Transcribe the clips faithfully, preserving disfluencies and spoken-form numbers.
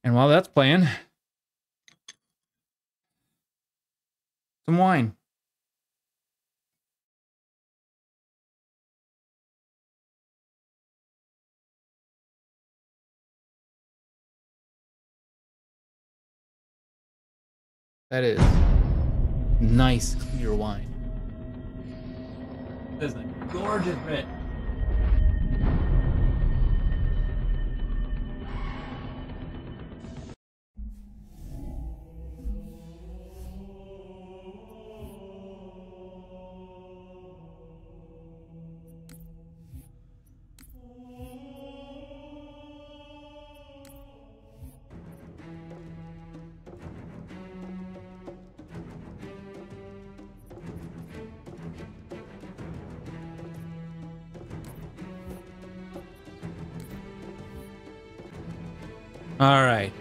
And while that's playing, some wine. That is nice, clear wine. This is a gorgeous red. All right.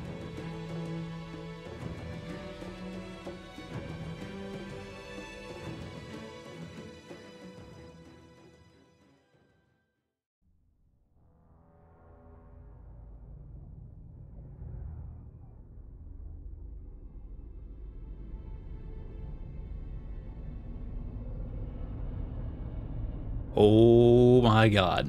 Oh my God.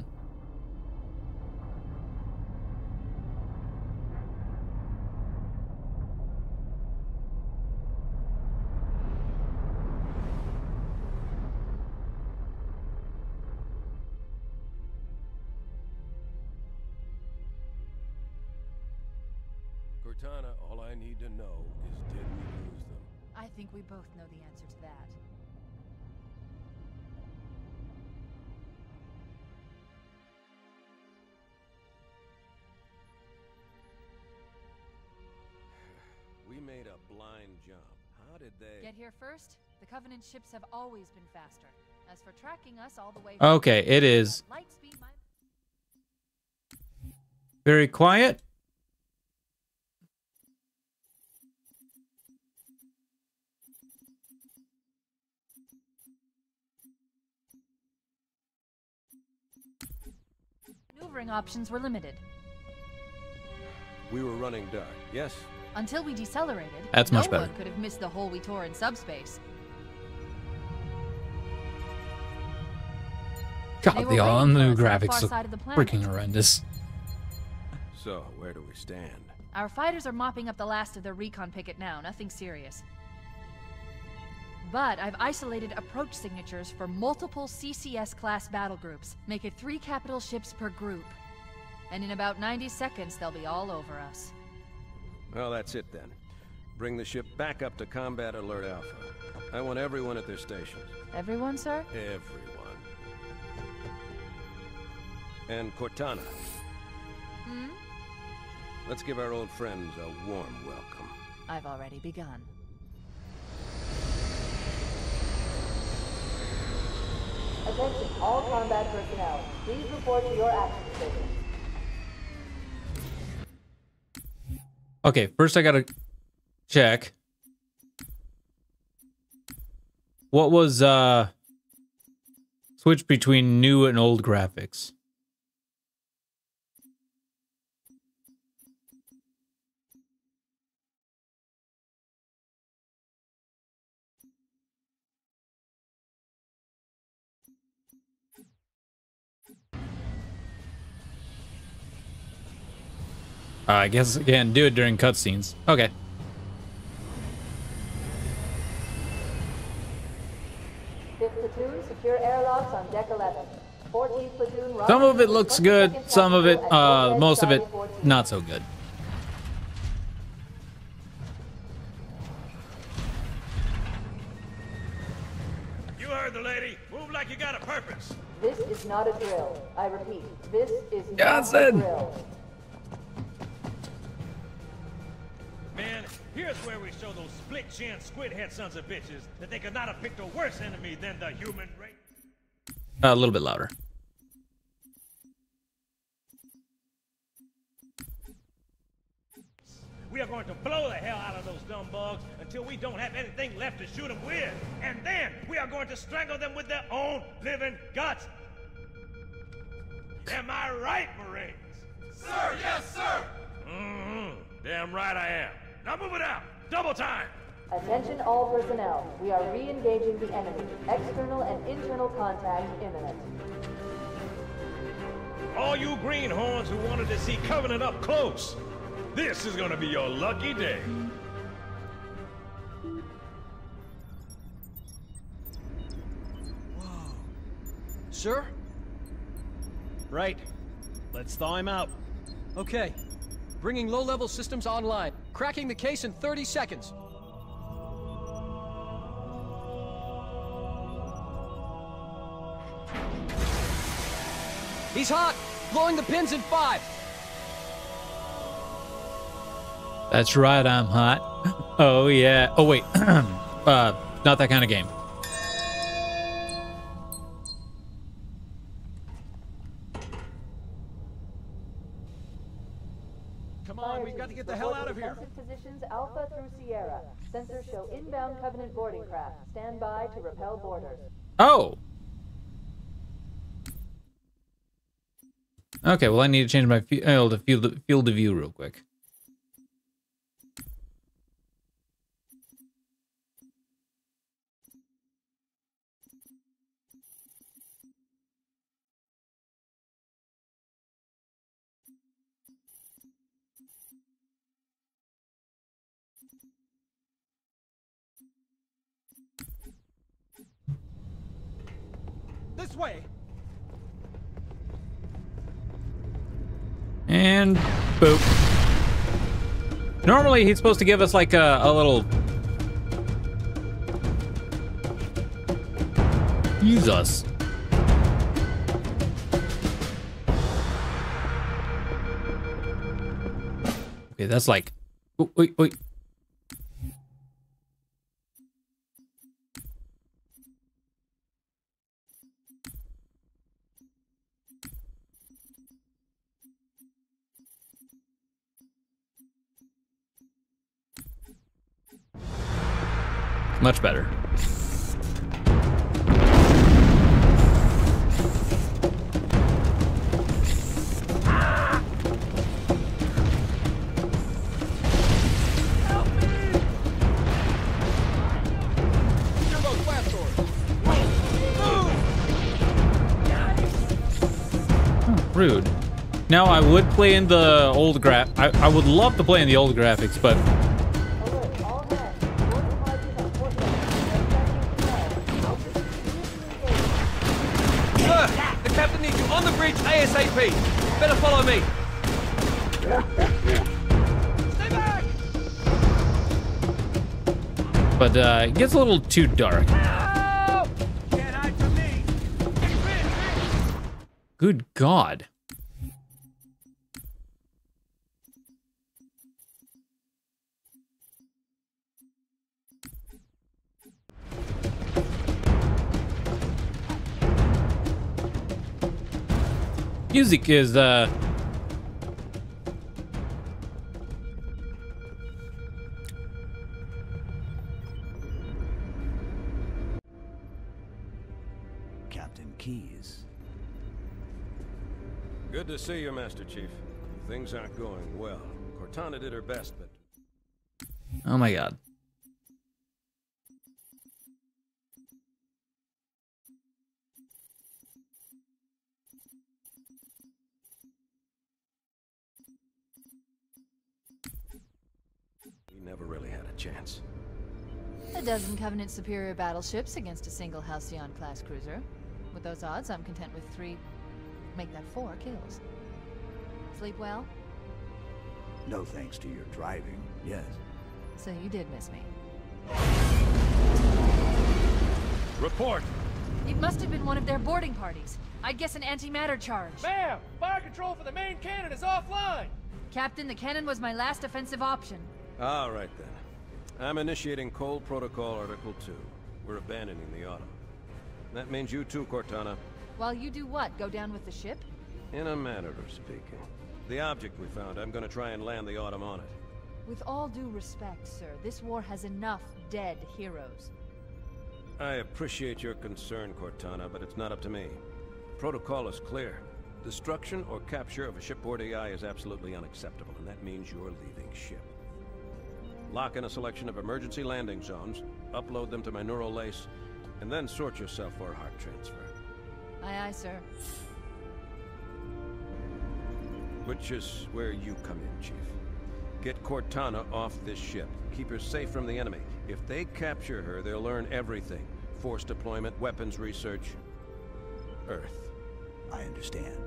Cortana, all I need to know is did we lose them? I think we both know the answer to that. We made a blind jump. How did they... Get here first? The Covenant ships have always been faster. As for tracking us all the way... Okay, it is light speed, my... very quiet. Maneuvering options were limited. We were running dark, yes? Until we decelerated, That's no much better. one could have missed the hole we tore in subspace. They God, were the all waiting for new us on the graphics far look side of the planet. freaking horrendous. So, where do we stand? Our fighters are mopping up the last of their recon picket now, nothing serious. But I've isolated approach signatures for multiple C C S-class battle groups. Make it three capital ships per group. And in about ninety seconds, they'll be all over us. Well, that's it then. Bring the ship back up to Combat Alert Alpha. I want everyone at their stations. Everyone, sir? Everyone. And Cortana. Hmm? Let's give our old friends a warm welcome. I've already begun. Attention, all combat personnel. Please report to your action stations. Okay, first I gotta check. What was, uh... switch between new and old graphics? Uh, I guess I can't do it during cutscenes. Okay. Fifth platoon, secure airlocks on deck eleven. fourteenth platoon, Some of it looks good, some of it, uh, most of it, not so good. You heard the lady. Move like you got a purpose. This is not a drill. I repeat, this is not Johnson! a drill. Man, here's where we show those split-chin, squid-head sons of bitches that they could not have picked a worse enemy than the human race. Uh, a little bit louder. We are going to blow the hell out of those dumb bugs until we don't have anything left to shoot them with. And then we are going to strangle them with their own living guts. Am I right, Marines? Sir, yes, sir! Mm-hmm. Damn right I am. Now move it out. Double time. Attention all personnel. We are re-engaging the enemy. External and internal contact imminent. All you greenhorns who wanted to see Covenant up close, this is gonna be your lucky day. Whoa. Sir? Right. Let's thaw him out. Okay. Bringing low-level systems online. Cracking the case in thirty seconds. He's hot! Blowing the pins in five! That's right, I'm hot. Oh, yeah. Oh, wait. uh, not that kind of game. Come on, we've got to get the hell out of here! Defensive positions Alpha through Sierra. Sensors show inbound Covenant boarding craft. Stand by to repel boarders. Oh! Okay, well, I need to change my field to field, field of view real quick. This way! And boop. Normally, he's supposed to give us like a, a little... Use us. Okay, that's like... Oh, wait, wait. Much better. Rude. Now I would play in the old graph. I, I would love to play in the old graphics, but Alert all hands. Boarding parties on port deck. Sir! The captain needs you on the bridge ASAP! Better follow me! Stay back! but uh, it gets a little too dark. Help! Get out to me! Good God. Music is, uh... Captain Keyes. Good to see you, Master Chief. Things aren't going well. Cortana did her best, but... Oh my God. we never really had a chance. A dozen Covenant superior battleships against a single Halcyon-class cruiser. With those odds, I'm content with three... make that four kills. Sleep well? No thanks to your driving, yes. So you did miss me. Report. It must have been one of their boarding parties. I'd guess an antimatter charge. Ma'am! Fire control for the main cannon is offline! Captain, the cannon was my last offensive option. All right, then. I'm initiating Cole Protocol Article two. We're abandoning the Autumn. That means you too, Cortana. While you do what? Go down with the ship? In a manner of speaking. The object we found, I'm gonna try and land the Autumn on it. With all due respect, sir, this war has enough dead heroes. I appreciate your concern, Cortana, but it's not up to me. Protocol is clear. Destruction or capture of a shipboard A I is absolutely unacceptable, and that means you're leaving ship. Lock in a selection of emergency landing zones, upload them to my neural lace, and then sort yourself for a heart transfer. Aye, aye, sir. Which is where you come in, Chief. Get Cortana off this ship. Keep her safe from the enemy. If they capture her, they'll learn everything. Force deployment, weapons research, Earth. I understand.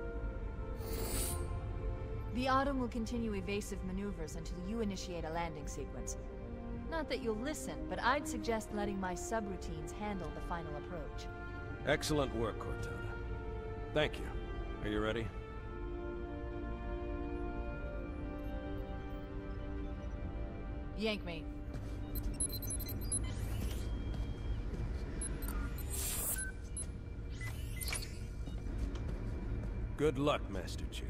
The Autumn will continue evasive maneuvers until you initiate a landing sequence. Not that you'll listen, but I'd suggest letting my subroutines handle the final approach. Excellent work, Cortana. Thank you. Are you ready? Yank me. Good luck, Master Chief.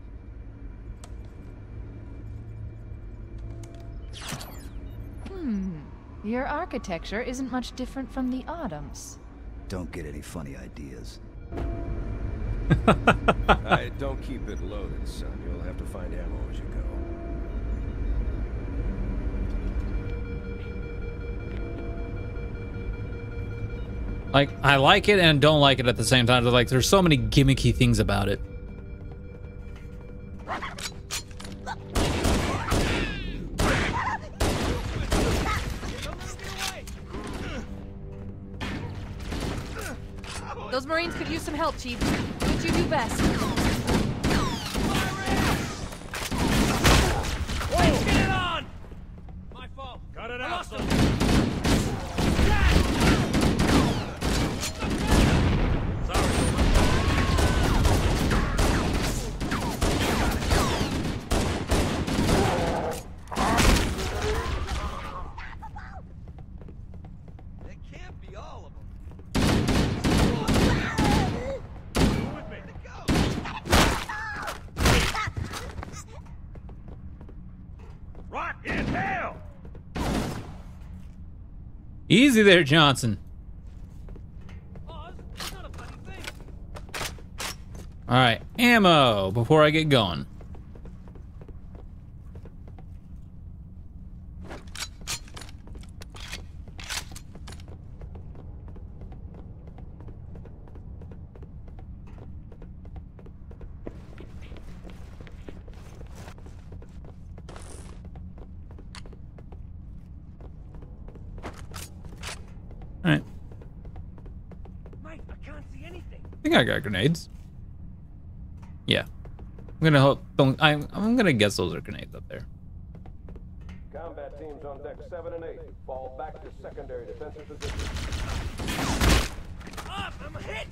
Hmm. Your architecture isn't much different from the Autumn's. Don't get any funny ideas. I don't keep it loaded, son. You'll have to find ammo as you go. Like, I like it and don't like it at the same time. Like, there's so many gimmicky things about it. Those Marines could use some help, Chief. Do what you do best. Wait, get it on! My fault. Cut it out, son. Easy there, Johnson. All right, ammo before I get going. All right. Mike, I can't see anything. I think I got grenades. Yeah. I'm gonna hope. Don't. I'm. I'm gonna guess those are grenades up there. Combat teams on deck seven and eight. Fall back to secondary defensive position. Up! I'm hit.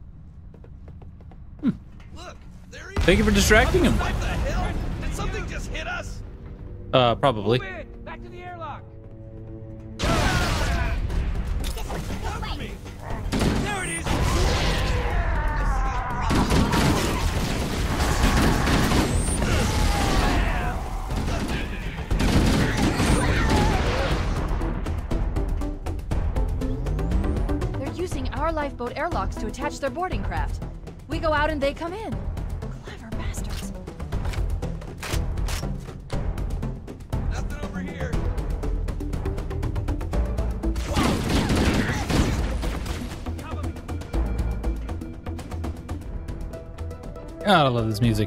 Hmm. Look, there he Thank you for distracting him. What the hell? Did something just hit us? Uh, probably. Move it. Back to the airlock. Cover me. There it is. They're using our lifeboat airlocks to attach their boarding craft. We go out and they come in. Clever bastards. Nothing over here. God, I love this music.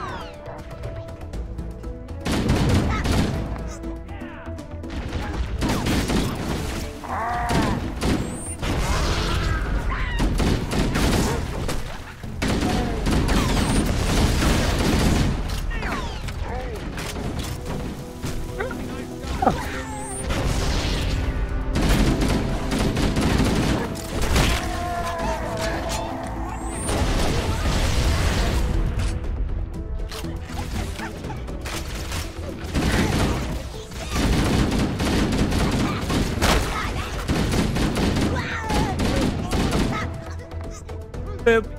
Boop.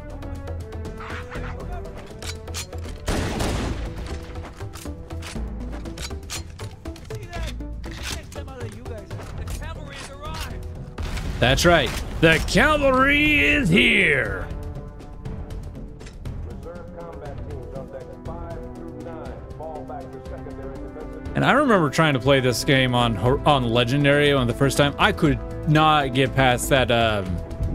That's right. The cavalry is here. Reserve combat teams on deck five through nine. Fall back to secondary defensive And I remember trying to play this game on on Legendary on the first time. I could not get past that. Um,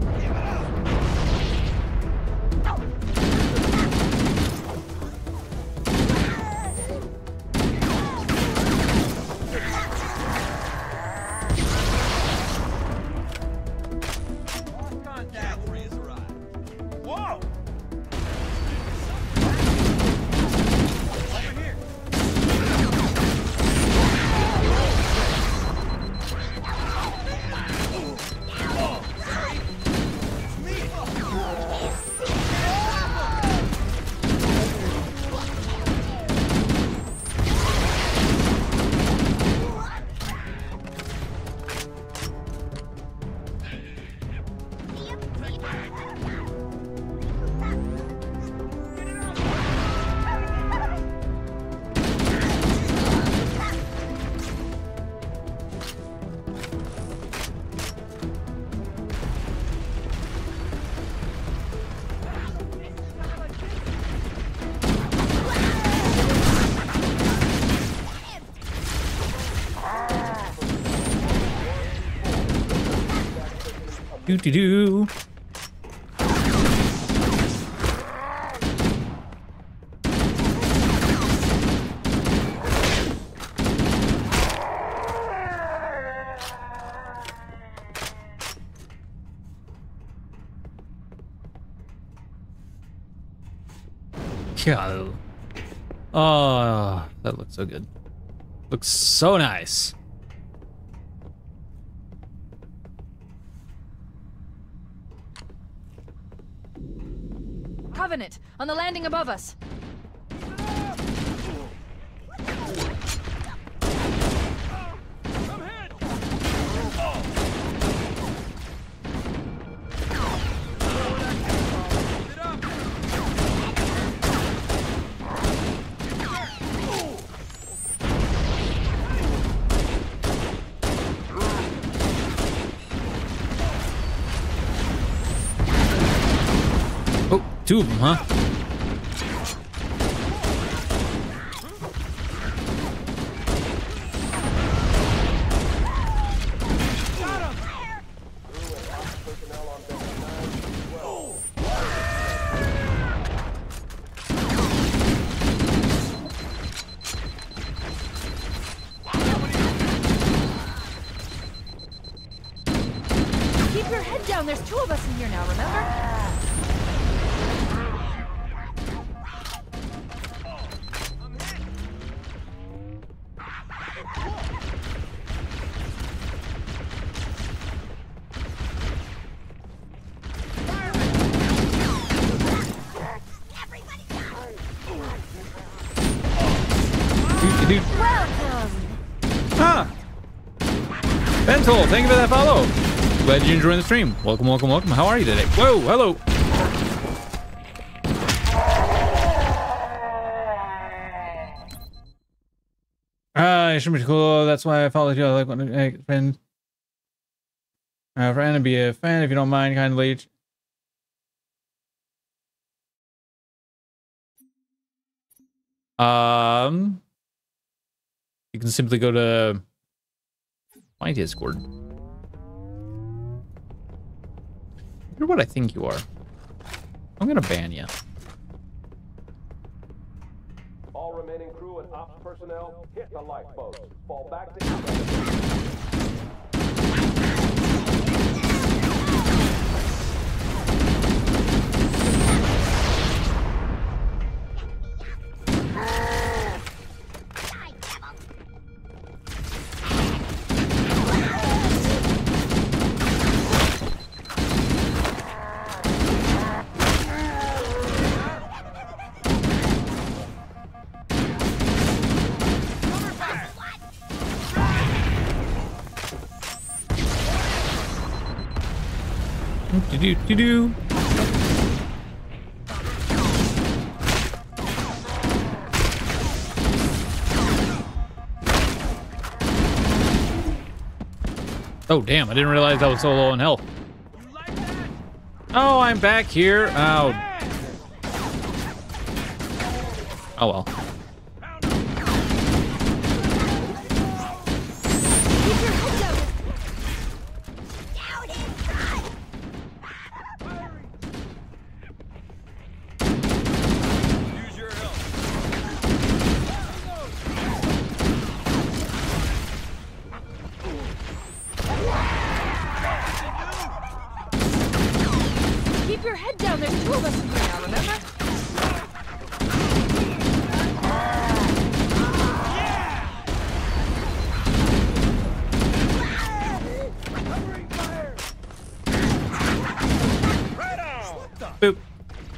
Whoa! Do do do. God. Oh, that looks so good. Looks so nice. Covenant, on the landing above us. Oh, two of them, huh? Keep your head down. There's two of us in here now, remember? Dude. Welcome. Ah! Bentol, thank you for that follow. Glad you enjoyed the stream. Welcome, welcome, welcome. How are you today? Whoa, hello. Ah, uh, should be cool. That's why I followed you. I like when a friend. Uh, friend and be a fan if you don't mind, kindly. Um, you can simply go to my Discord. You're what I think you are. I'm gonna ban you. All remaining crew and ops personnel, hit the lifeboats. Fall back to... Do do do do. Oh damn! I didn't realize I was so low in health. Oh, I'm back here. Oh. Oh well.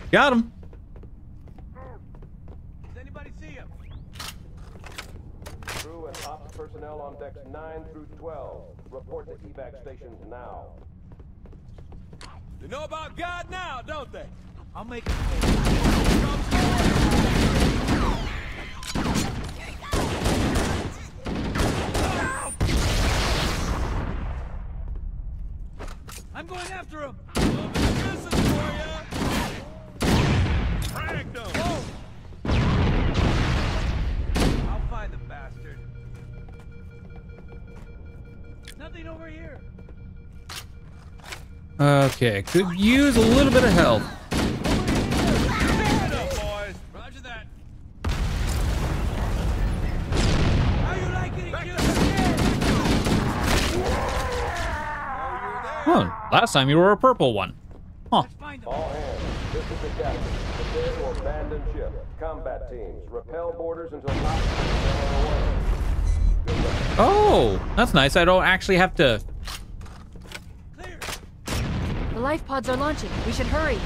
Got him. Does anybody see him? Crew and ops personnel on decks nine through twelve. Report to evac stations now. They know about God now, don't they? I'll make it. I'm going after him. Well, this is for ya. Fragged him. Oh. I'll find the bastard. Nothing over here. Okay, could use a little bit of help. Pick it up, boys. Roger that. How you like it? Back Oh, last time you were a purple one. Huh. All hands, this is the captain. Prepare to abandon ship. Combat teams, repel boarders until not away. Oh, that's nice. I don't actually have to. Clear. The life pods are launching. We should hurry.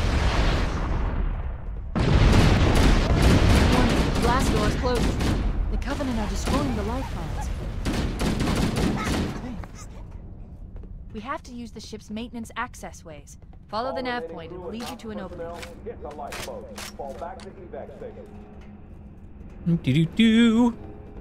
Warning, the blast door is closing. The Covenant are destroying the life pods. We have to use the ship's maintenance access ways. Follow the nav point. It will lead you to an opening. Hit the lifeboat. Fall back to evac station. Do do do.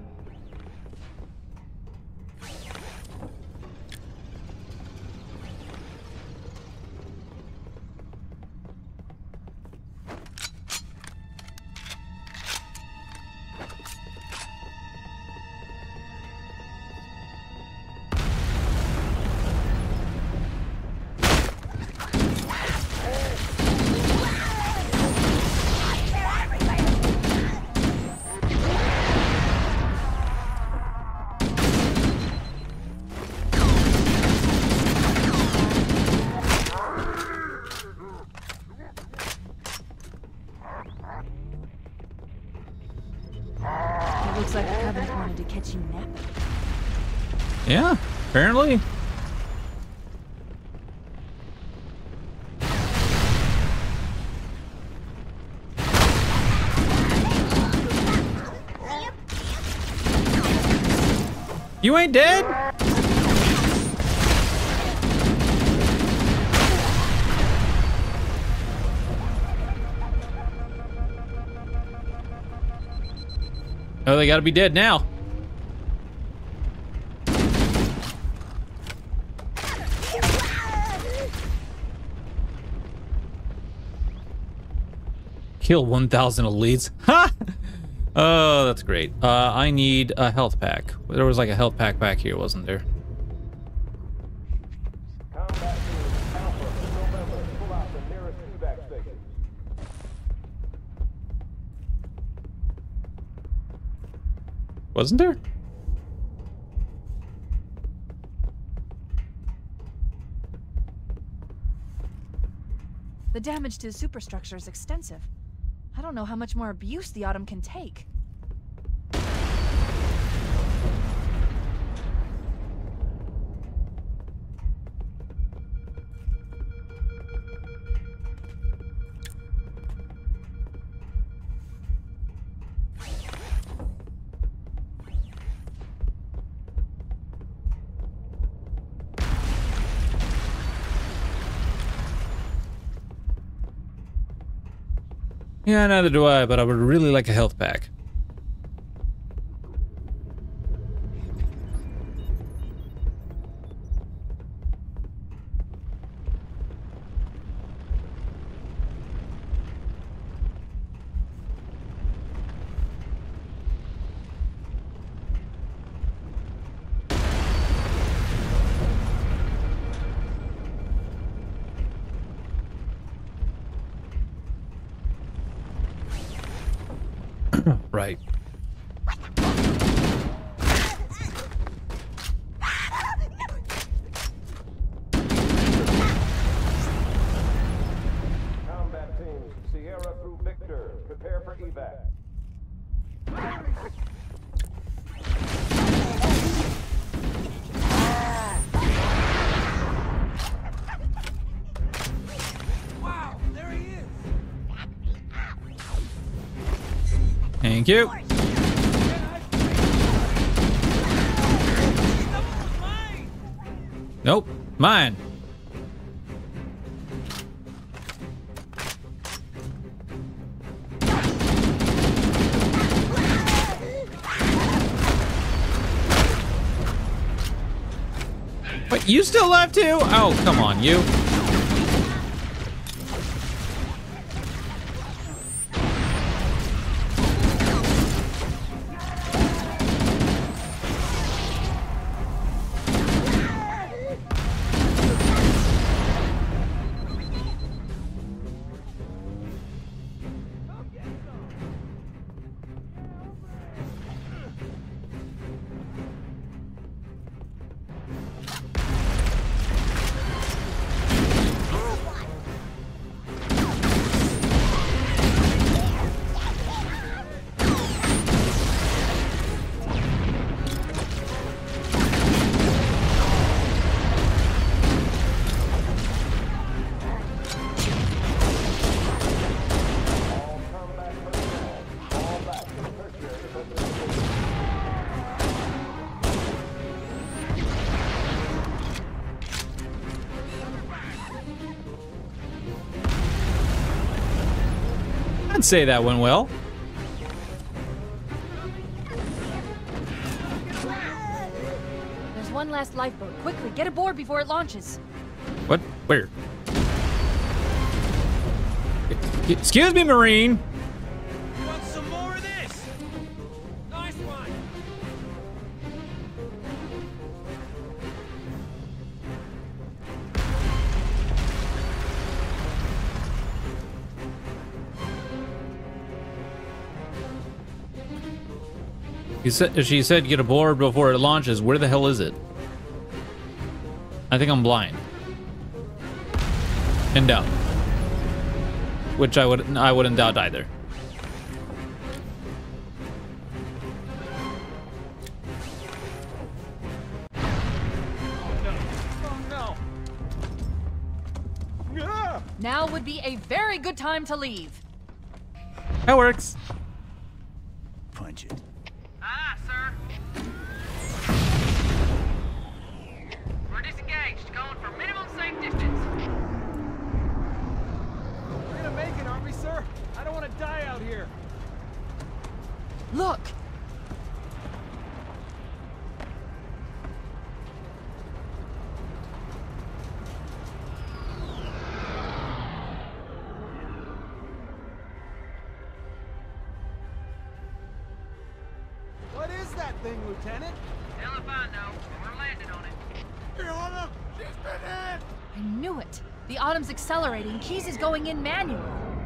Looks like the Covenant wanted to catch you napping. Yeah, apparently. You ain't dead? Oh, they gotta be dead now. Kill one thousand elites. Ha! Oh, that's great. Uh, I need a health pack. There was like a health pack back here, wasn't there? Combat teams, Alpha, November, pull out the nearest evac station. Wasn't there? The damage to the superstructure is extensive. I don't know how much more abuse the Autumn can take. Yeah, neither do I, but I would really like a health pack. Right. Combat teams, Sierra through Victor. Prepare for evac. Wow, there he is. Thank you. Nope, mine. Wait, you still alive too? Oh, come on, you. I'd say that went well. There's one last lifeboat. Quickly, get aboard before it launches. What? Where? Excuse me, Marine. Want some more of this? Nice one. He said, she said get aboard before it launches. Where the hell is it? I think I'm blind. In doubt. Which I would I wouldn't doubt either. Now would be a very good time to leave. That works. Punch it. Aye, sir. We're disengaged, going for minimum safe distance. We're gonna make it, aren't we, sir? I don't want to die out here. Look! What is that thing, Lieutenant? Hell if I know. We're landing on it. She's been hit! I knew it. The Autumn's accelerating. Keys is going in manual.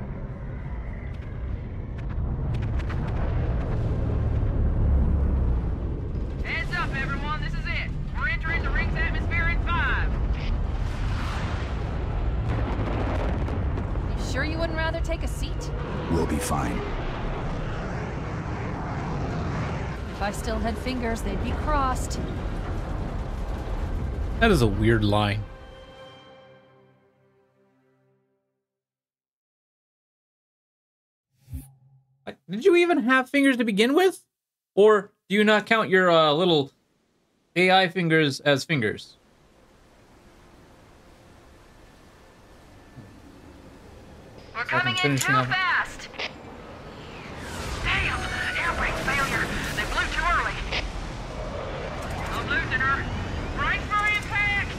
Heads up, everyone. This is it. We're entering the ring's atmosphere in five. You sure you wouldn't rather take a seat? We'll be fine. If I still had fingers, they'd be crossed. That is a weird line. Like, did you even have fingers to begin with? Or do you not count your uh, little A I fingers as fingers? We're So I can coming in finish too it off. fast. Damn, air brake failure. They blew too early. I'm losing her. Brace for impact.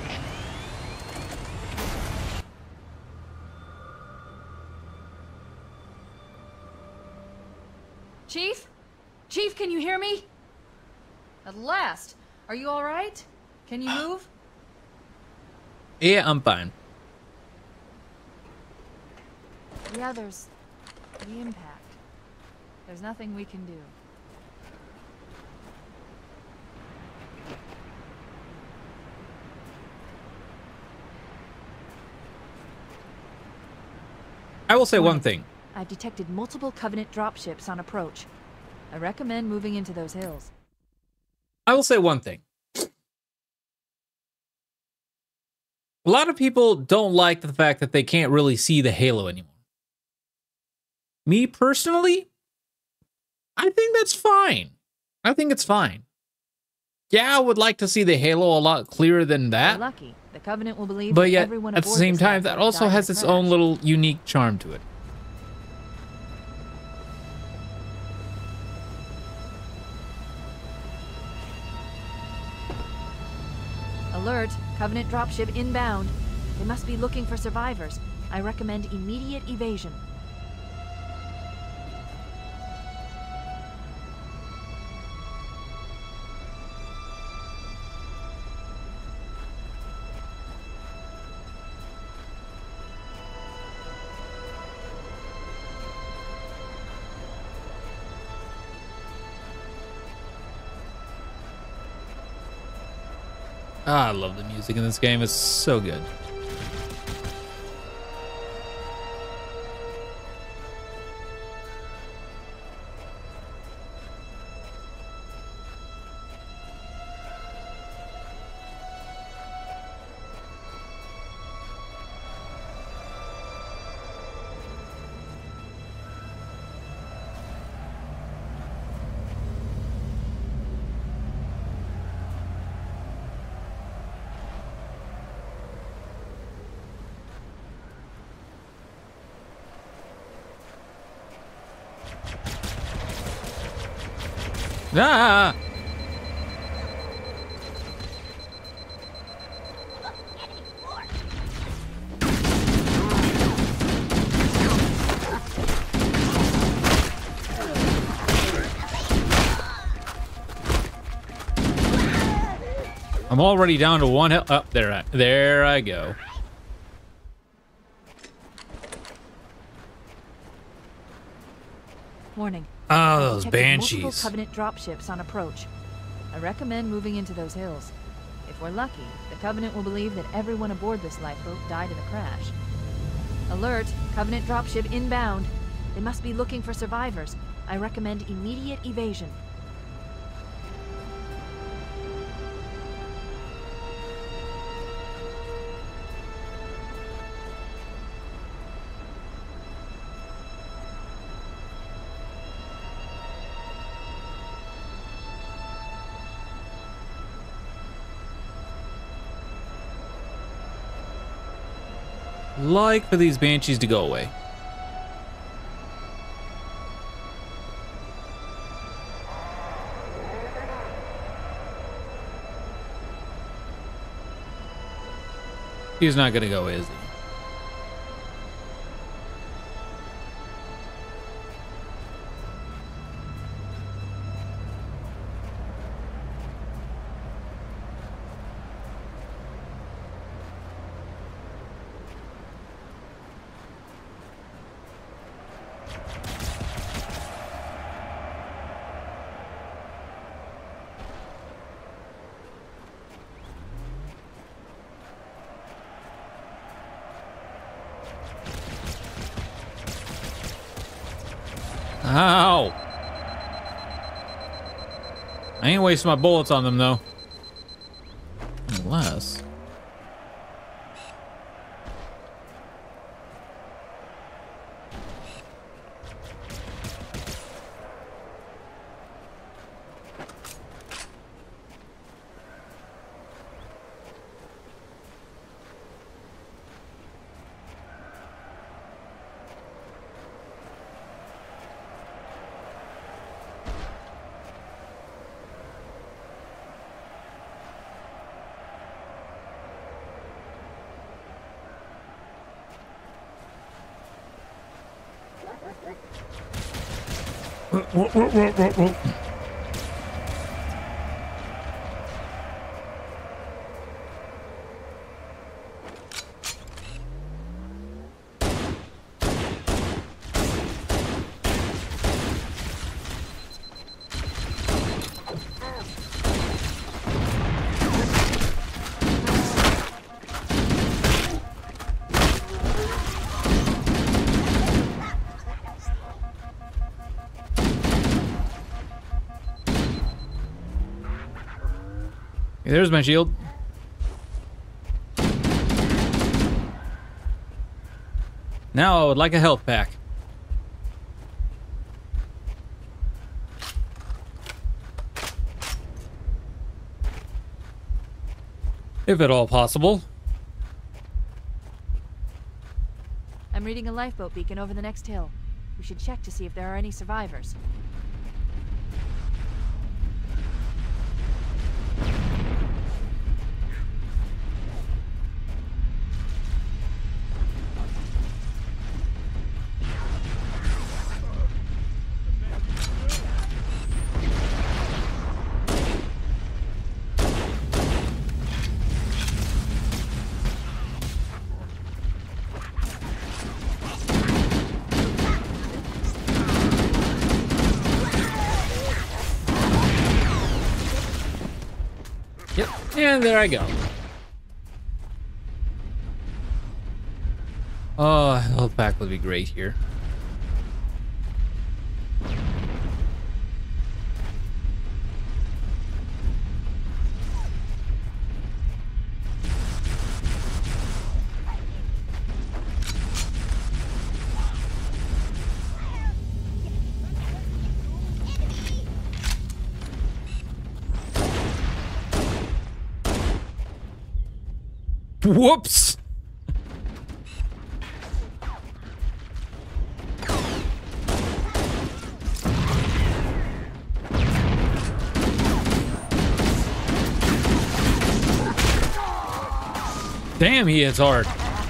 Chief? Chief, can you hear me? At last. Are you all right? Can you move? Yeah, I'm fine. The others. The impact. There's nothing we can do. I will say one thing. I've detected multiple Covenant dropships on approach. I recommend moving into those hills. I will say one thing. A lot of people don't like the fact that they can't really see the halo anymore. Me personally, I think that's fine. I think it's fine. Yeah, I would like to see the halo a lot clearer than that. We're lucky. The Covenant will believe But that yet, everyone at the aboard same this time, lifeboat that also died has in a its own crash. little unique charm to it. Alert! Covenant dropship inbound. They must be looking for survivors. I recommend immediate evasion. Ah, I love the music in this game. It's so good. Ah! I'm already down to one health. Up oh, there, I, there I go. Warning. Oh, those Detected banshees. Multiple Covenant dropships on approach. I recommend moving into those hills. If we're lucky, the Covenant will believe that everyone aboard this lifeboat died in the crash. Alert! Covenant dropship inbound. They must be looking for survivors. I recommend immediate evasion. Like for these banshees to go away. He's not gonna go, is he? Ow! I ain't wasting my bullets on them, though. Unless... There's my shield. Now I would like a health pack. If at all possible. I'm reading a lifeboat beacon over the next hill. We should check to see if there are any survivors. Yep, and there I go. Oh, health pack would be great here. Whoops! Damn, he hits hard.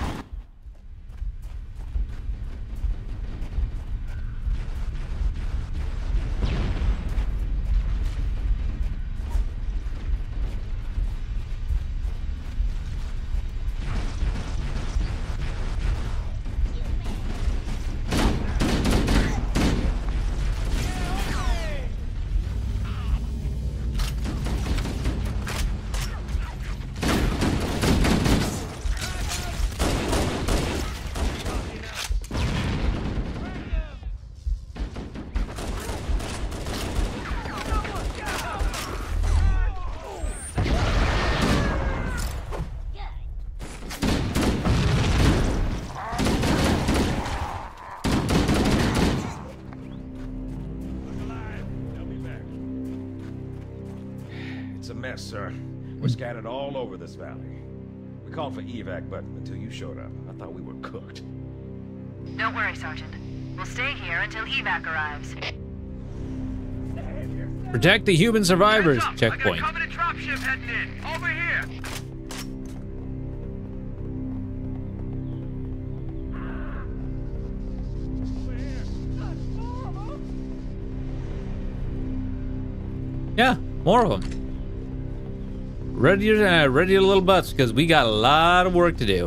It's a mess, sir. We're scattered all over this valley. We called for evac, but until you showed up, I thought we were cooked. Don't worry, Sergeant. We'll stay here until evac arrives. Protect the human survivors. Checkpoint. I got a Covenant dropship heading in. Over here. Yeah, more of them. Ready your, uh, ready your little butts, because we got a lot of work to do.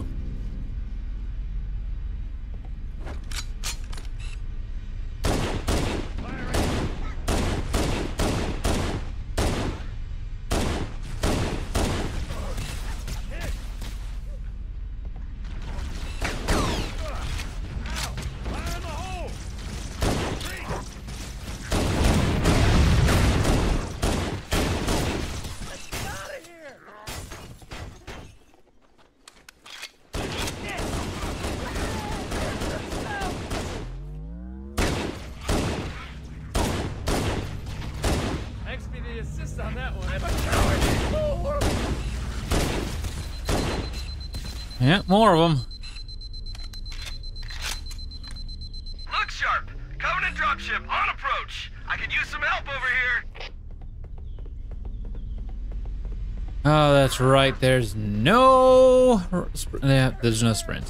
Yeah, more of them. Look sharp! Covenant dropship on approach! I could use some help over here! Oh, that's right. There's no... Yeah, there's no sprint.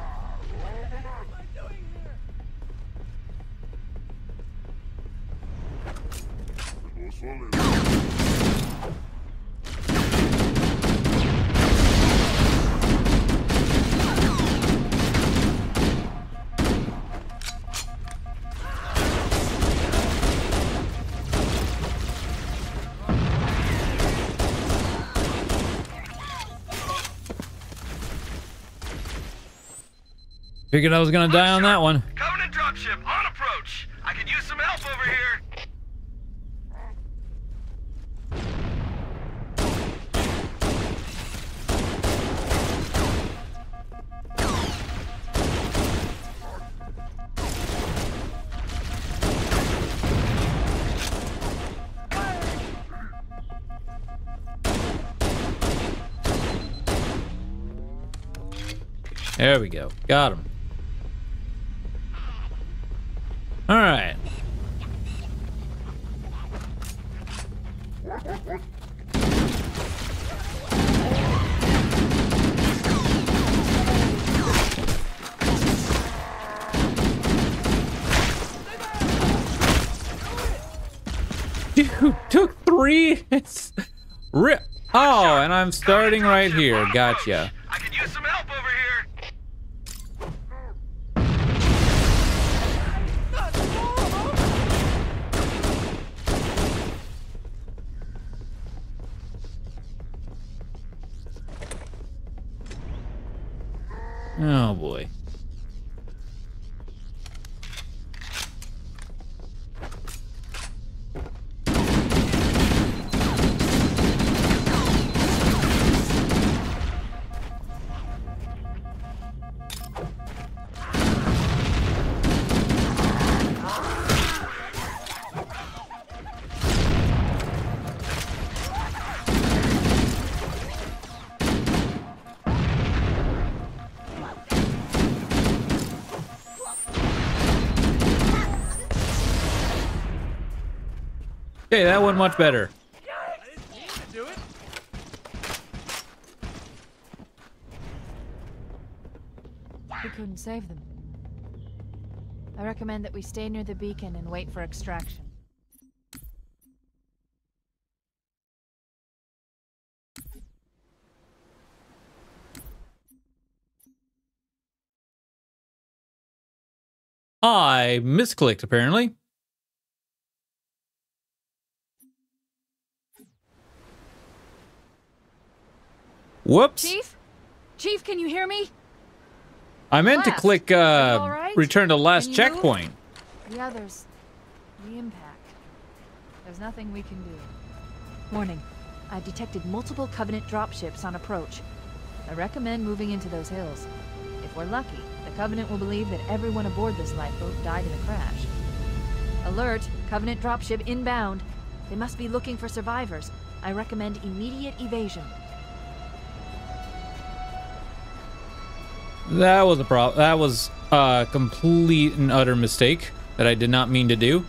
Figured I was gonna die on that one. Covenant dropship on approach! I could use some help over here! There we go. Got him. All right. Dude, took three. It's rip. Oh, and I'm starting right here. Gotcha. I could use some help over here. Oh boy. Okay, that went much better. We couldn't save them. I recommend that we stay near the beacon and wait for extraction. I misclicked, apparently. Whoops. Chief? Chief, can you hear me? I meant Last. to click Are uh, you all right? return to last Can you checkpoint. move? The others. The impact. There's nothing we can do. Warning. I've detected multiple Covenant dropships on approach. I recommend moving into those hills. If we're lucky, the Covenant will believe that everyone aboard this lifeboat died in the crash. Alert! Covenant dropship inbound. They must be looking for survivors. I recommend immediate evasion. That was a problem. That was a complete and utter mistake that I did not mean to do.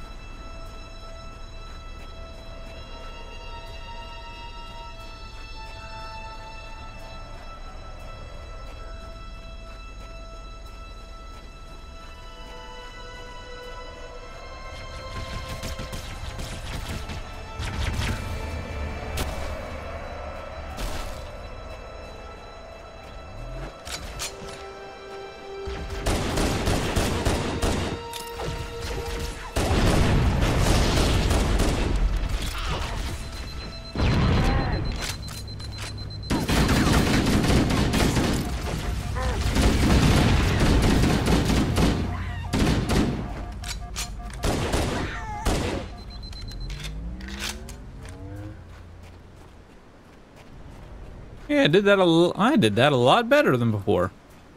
Yeah, I did that a l I did that a lot better than before.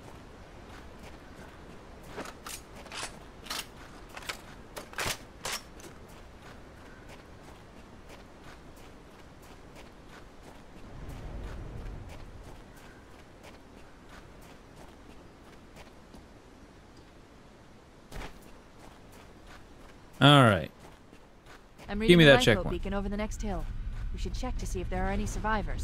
All right. I'm Give reading me the that lifeboat checkpoint. beacon over the next hill. We should check to see if there are any survivors.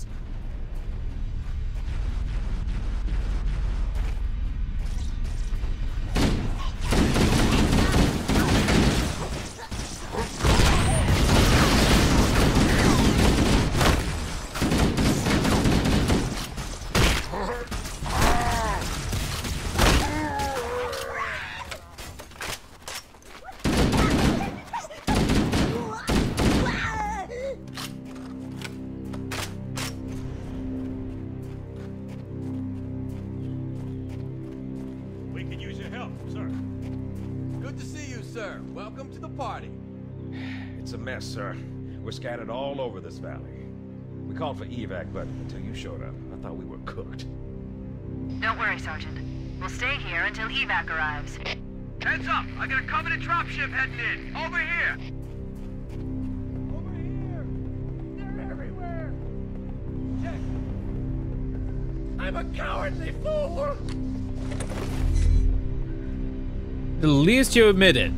We could use your help, sir. Good to see you, sir. Welcome to the party. It's a mess, sir. We're scattered all over this valley. We called for evac, but until you showed up, I thought we were cooked. Don't worry, Sergeant. We'll stay here until evac arrives. Heads up! I got a Covenant dropship heading in. Over here! Over here! They're everywhere! Check! I'm a cowardly fool! At least you admit it.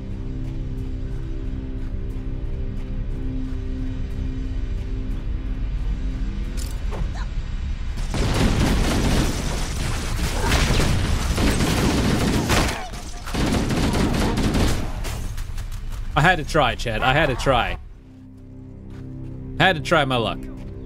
I had to try, Chad. I had to try. I had to try my luck.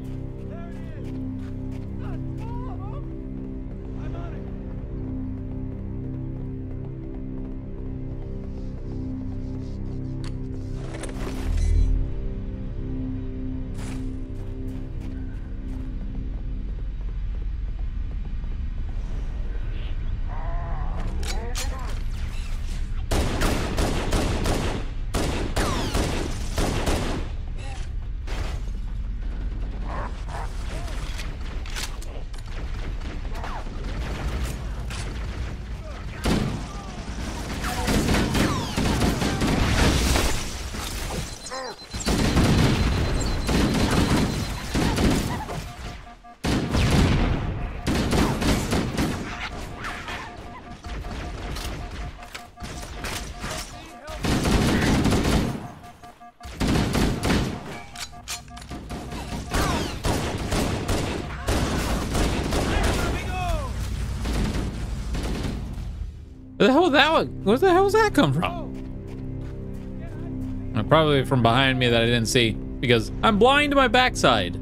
Where the hell that one? Where the hell was that come from? Uh, probably from behind me that I didn't see because I'm blind to my backside.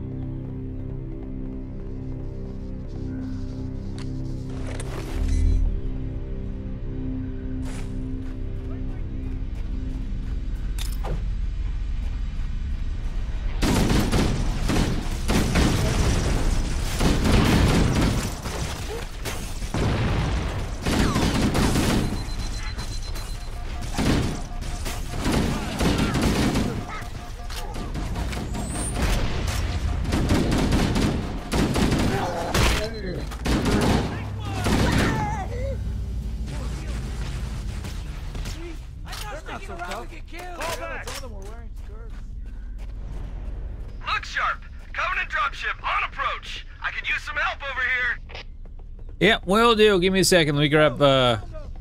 Yeah, will do. Give me a second. Let me grab, uh...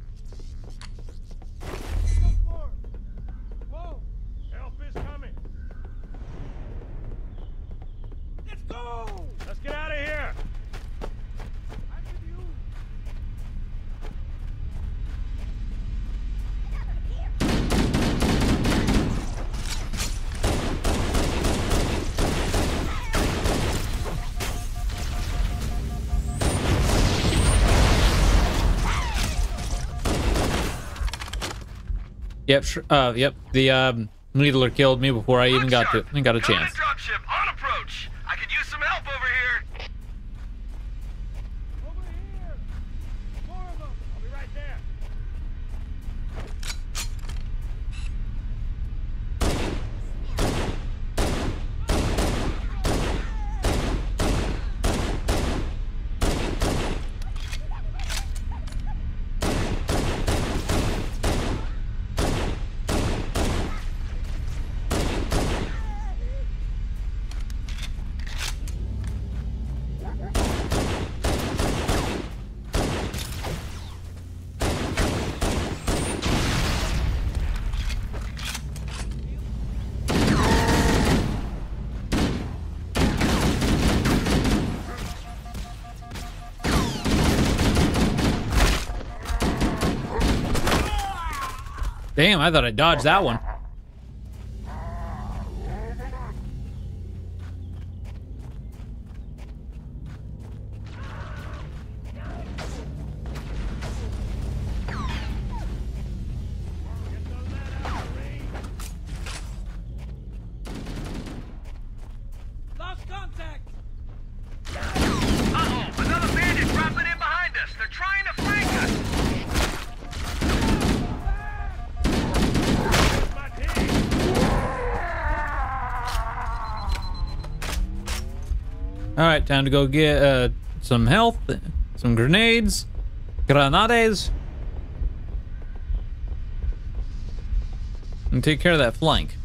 Help is coming. Let's go! Let's get out of here! I'm with you. Yep, sure, uh, yep. The um, needler killed me before I even got to, I got a chance. Dropship on approach. I could use some help over here. Over here. More of them. I'll be right there. Damn, I thought I dodged that one. Lost contact. Uh-oh, another bandit dropping in behind us. They're trying to flank us. All right, time to go get uh, some health, some grenades, grenades, and take care of that flank.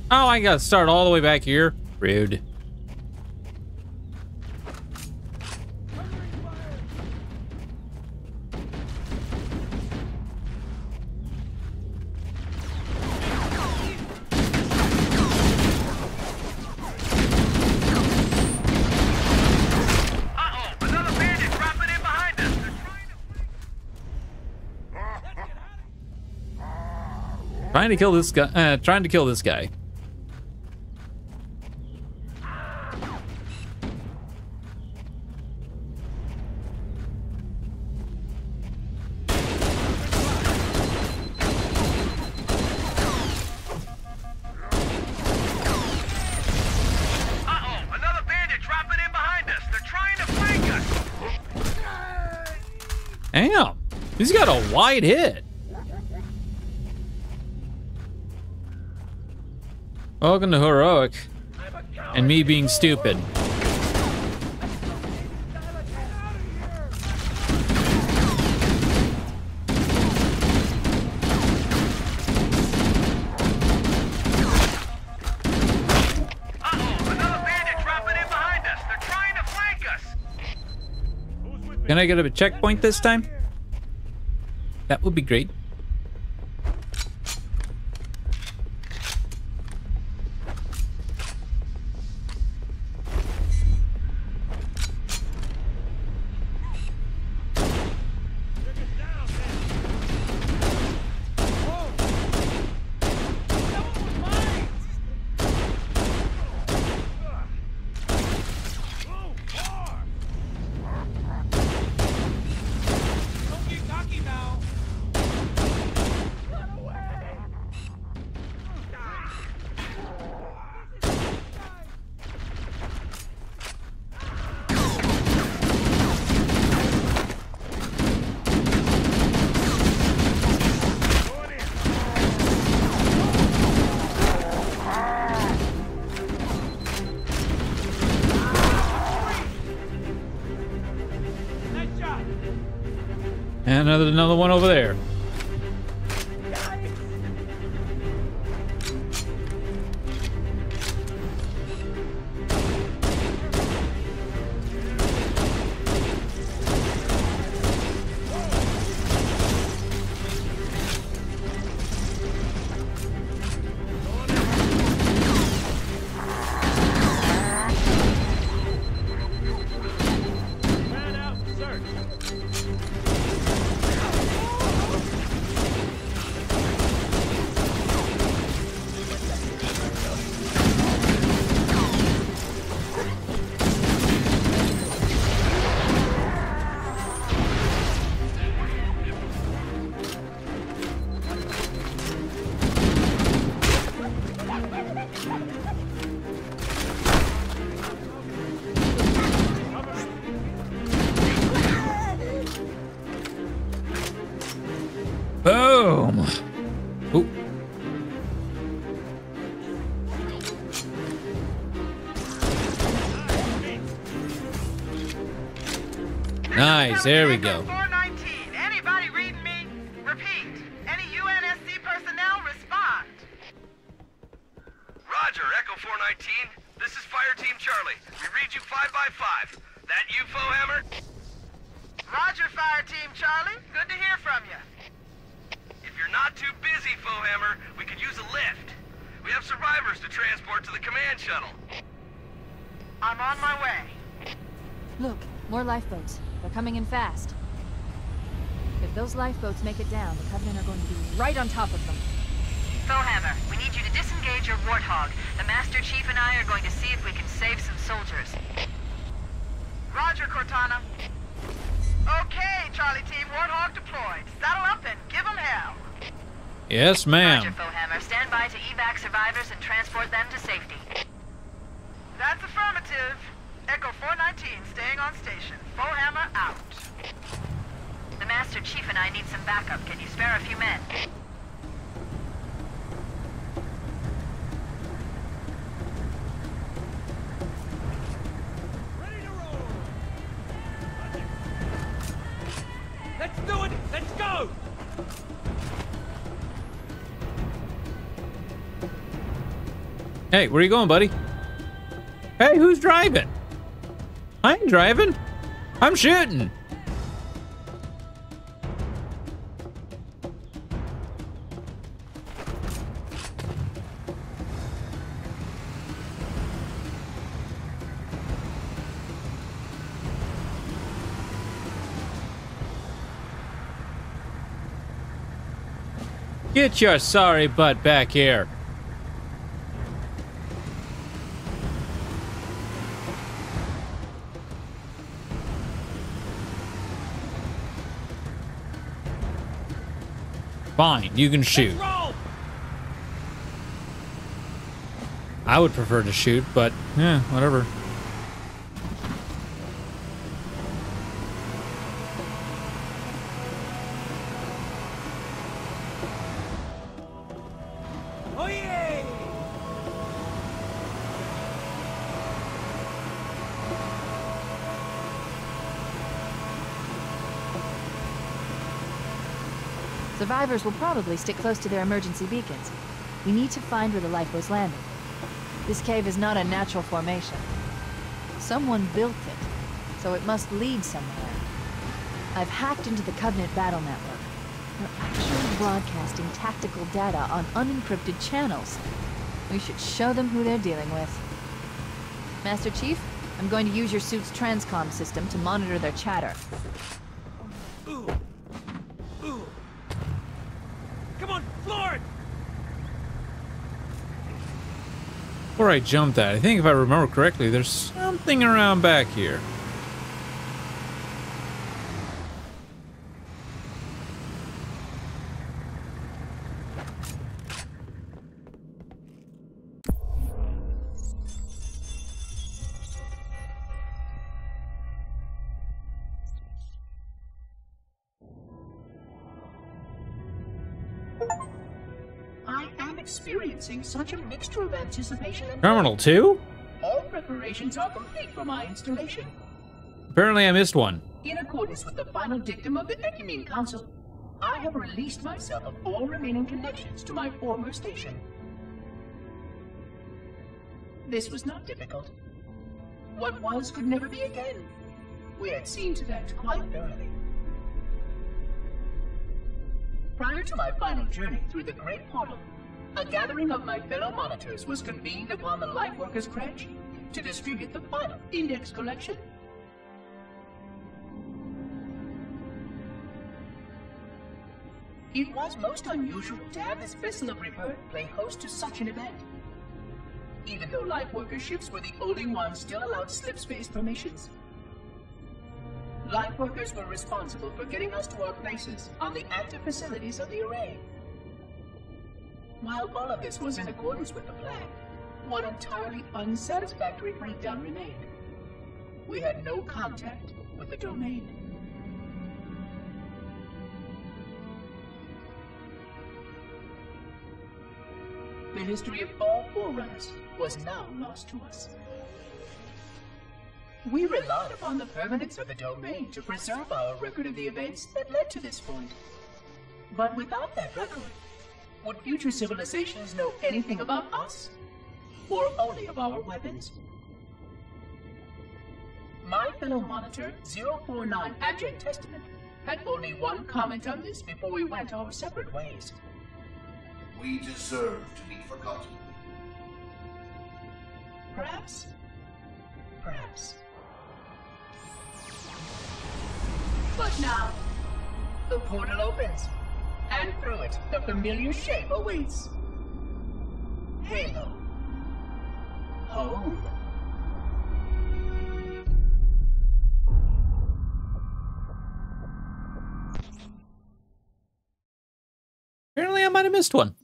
Oh, I gotta start all the way back here. Rude. Trying to kill this guy. Uh, trying to kill this guy. Uh-oh, another bandit dropping in behind us. They're trying to flank us. Damn, he's got a wide hit. Welcome to Heroic, and me being stupid. Can I get a checkpoint this time? That would be great. And another another one over there. Boom! Ooh. Nice, there we go. four nineteen, anybody reading me? Repeat, any U N S C personnel respond. Roger, Echo four nineteen. This is Fire Team Charlie. We read you five by five. That you, Foehammer? Roger, Fire Team Charlie. Good to hear from you. If you're not too busy, Foehammer, we could use a lift. We have survivors to transport to the command shuttle. I'm on my way. Look, more lifeboats. They're coming in fast. If those lifeboats make it down, the Covenant are going to be right on top of them. Foehammer, we need you to disengage your Warthog. The Master Chief and I are going to see if we can save some soldiers. Roger, Cortana. Okay, Charlie Team, Warthog deployed. Saddle up and give them hell. Yes, ma'am. Roger, Foehammer. Stand by to evac survivors and transport them to safety. That's affirmative. Echo four nineteen staying on station. Foehammer out. The Master Chief and I need some backup. Can you spare a few men? Let's do it! Let's go! Hey, where you going, buddy? Hey, who's driving? I ain't driving. I'm shooting. Get your sorry butt back here. Fine, you can shoot. I would prefer to shoot, but yeah, whatever. Oh yeah! Survivors will probably stick close to their emergency beacons. We need to find where the lifeboats landed. This cave is not a natural formation. Someone built it, so it must lead somewhere. I've hacked into the Covenant battle network. They're actually broadcasting tactical data on unencrypted channels. We should show them who they're dealing with. Master Chief, I'm going to use your suit's transcom system to monitor their chatter. Ooh. Ooh. Come on, floor it! Before I jump that, I think if I remember correctly, there's something around back here. I am experiencing such a mixture of anticipation and Terminal two? all preparations are complete for my installation. Apparently I missed one. In accordance with the final dictum of the Ecumene Council, I have released myself of all remaining connections to my former station. This was not difficult. What was could never be again. We had seen to that quite thoroughly. Prior to my final journey through the Great Portal, a gathering of my fellow monitors was convened upon the Lightworkers Crash to distribute the final index collection. It was most unusual to have this vessel of rebirth play host to such an event. Even though Lightworker ships were the only ones still allowed slip-space formations. Lightworkers were responsible for getting us to our places on the active facilities of the array. While all of this was in accordance with the plan, one entirely unsatisfactory breakdown remained. We had no contact with the domain. The history of all Forerunners was now lost to us. We relied upon the permanence of the domain to preserve our record of the events that led to this point. But without that record, would future civilizations know anything about us? Or only of our weapons? My fellow monitor, zero four nine Abject Testament, had only one comment on this before we went our separate ways. We deserve to be forgotten. Perhaps. Perhaps. But now, the portal opens, and through it, the familiar shape awaits. Halo. Home. Apparently I might have missed one.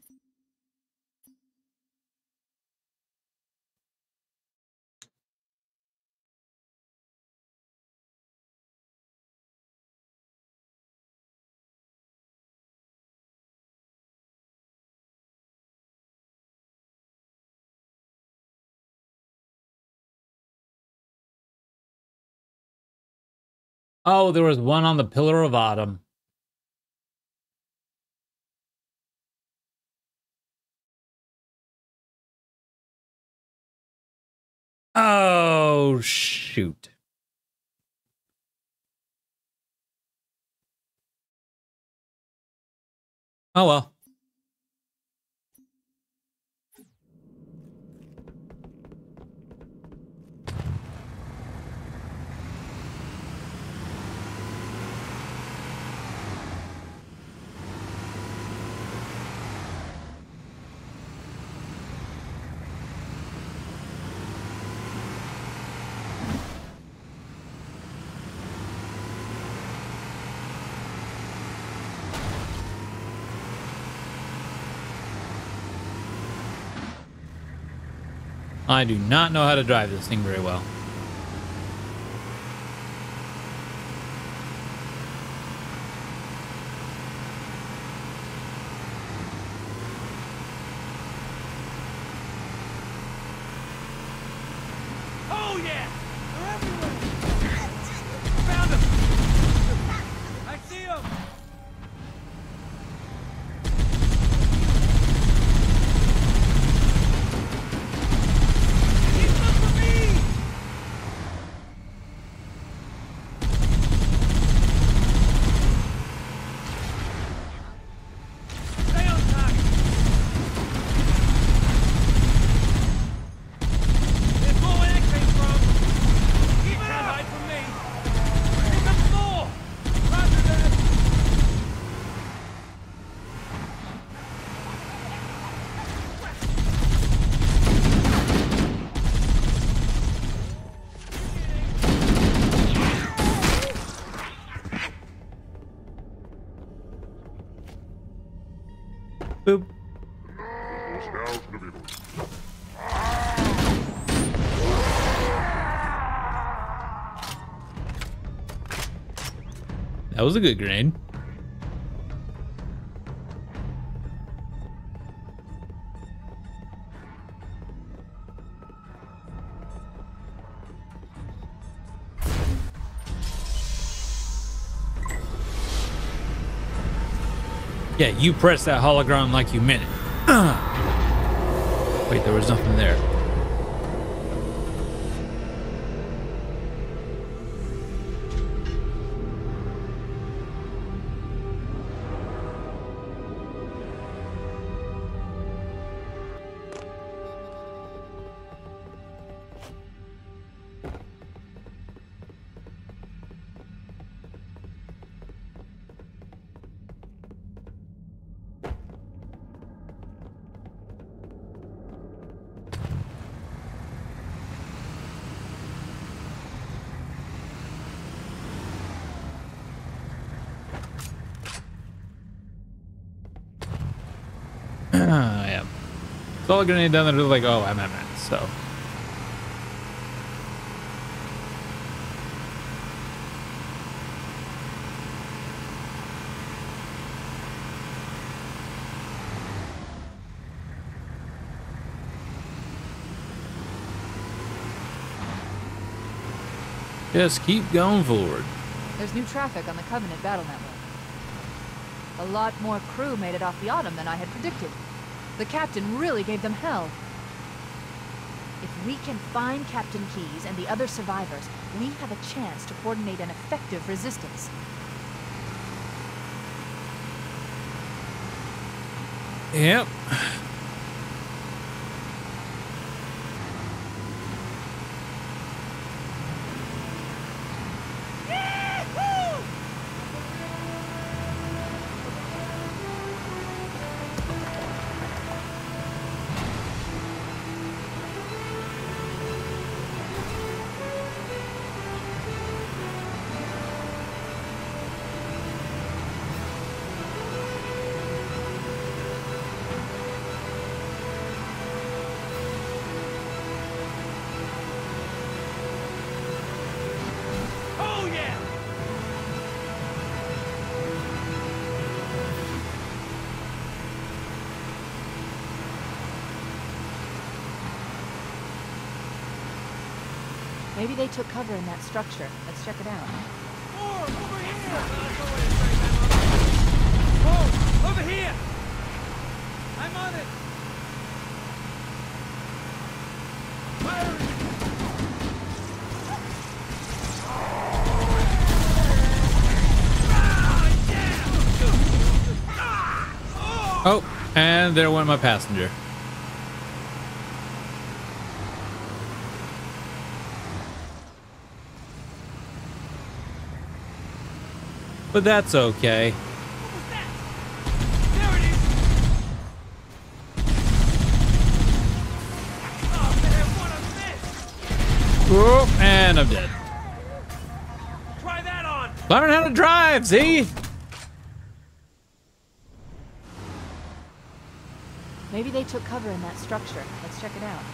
Oh, there was one on the Pillar of Autumn. Oh, shoot. Oh, well. I do not know how to drive this thing very well. Oh yeah! They're everywhere! Found them! I see them! Boop. That was a good grenade. Yeah, you press that hologram like you meant it. Wait, there was nothing there. Ah, yeah. Saw a grenade down there, just like, oh, I'm at that, so. Just keep going forward. There's new traffic on the Covenant battle network. A lot more crew made it off the Autumn than I had predicted. The captain really gave them hell. If we can find Captain Keyes and the other survivors, we have a chance to coordinate an effective resistance. Yep. Maybe they took cover in that structure. Let's check it out. More! Over here! Whoa! Over here! I'm on it! Firing! Oh, and there went my passenger. But that's okay. There it is. Oh man, what a miss! Oh, and I'm dead. Try that on. Learn how to drive, see? Maybe they took cover in that structure. Let's check it out.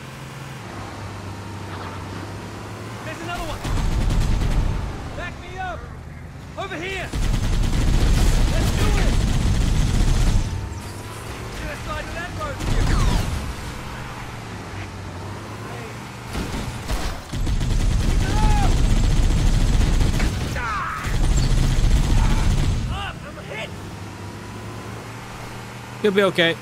There's another one. Back me up. Over here. Let's do it. To the side of that road. Hey. Keep it up. Up. I'm hit. You'll be okay.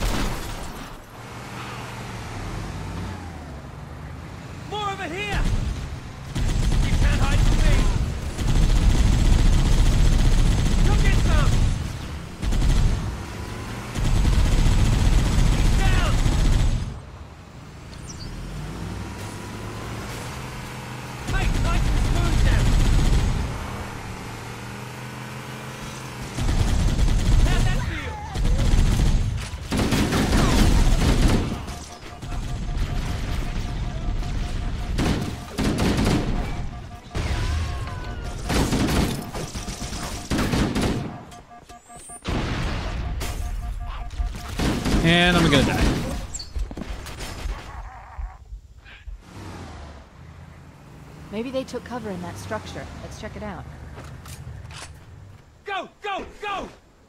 More over here. You can't hide from me. You'll get some. He's down. Mate, nice and smooth now. How'd that feel? And I'm gonna die. Maybe they took cover in that structure. Let's check it out. Go, go, go!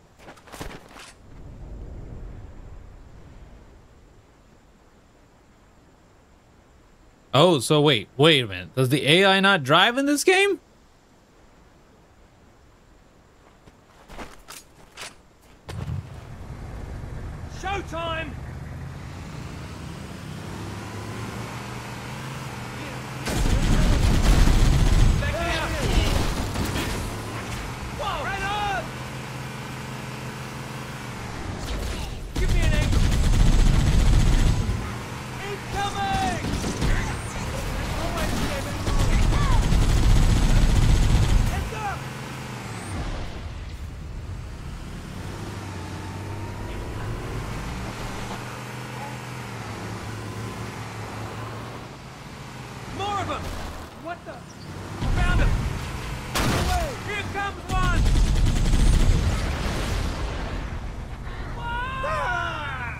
Oh, so wait, wait a minute. Does the A I not drive in this game? Showtime! Back me up! Whoa! Right on! Give me an angle! Incoming! Always give it. Heads up! More of them! What the? Found him! Here comes one! Ah!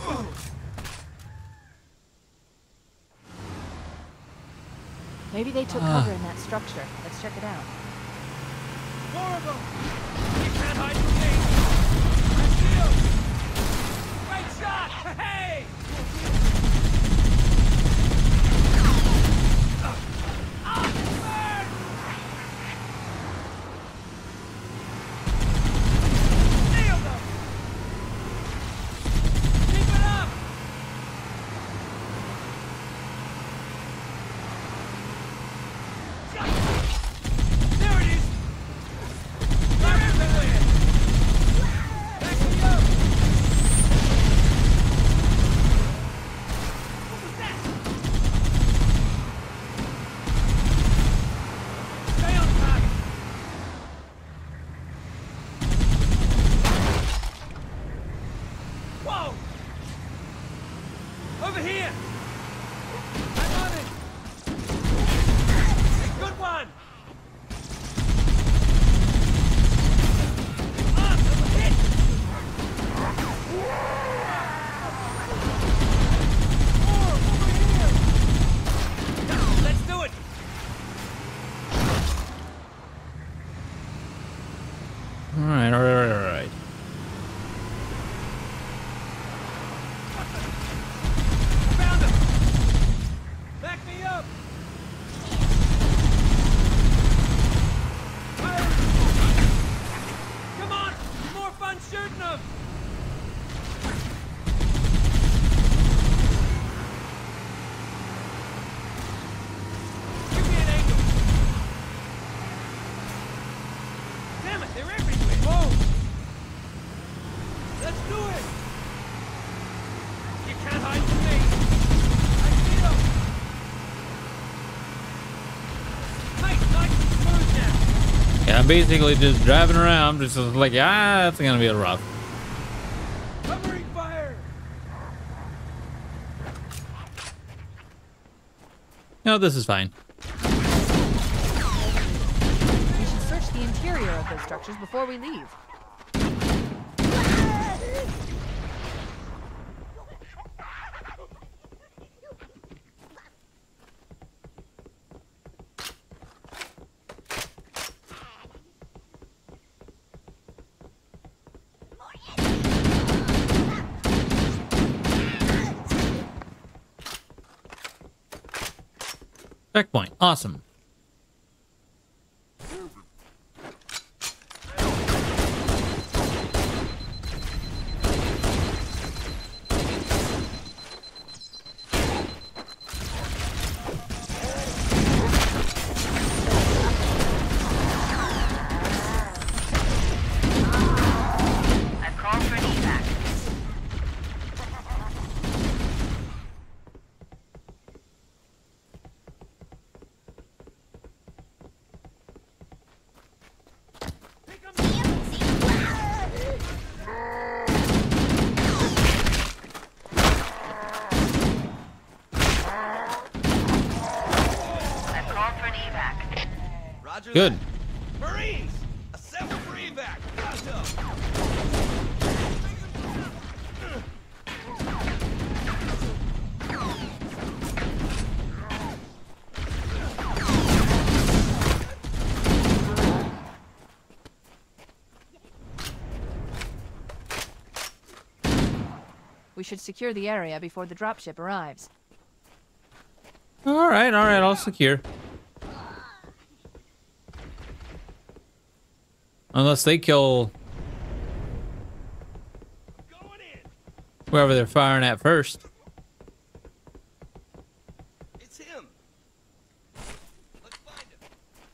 Maybe they took Ah. cover in that structure. Let's check it out. More of them! You can't hide from me! I shield! Great shot! Hey! Ah, burn! Nailed them! Keep it up! There it is! They're everywhere! Back me up! What was that? Stay on target! Whoa! Over here! I'm on it! A good one! Up! I'm hit! More! Over here! Let's do it! All right, all right, all right, all right. Found him! Back me up! Fire! Come on! More fun shooting them! Give me an angle! Damn it, they're everywhere! Whoa! Let's do it! Yeah, I'm basically just driving around, just like, ah, that's gonna be a rough. Covering fire! No, this is fine. We should search the interior of those structures before we leave. Checkpoint. Awesome. I've called for an evac. I've called for an evac. Roger Good. that. Marines! Assemble for evac! Pronto! We should secure the area before the dropship arrives. All right, all right, I'll secure. Unless they kill whoever they're firing at first. It's him! Let's find him!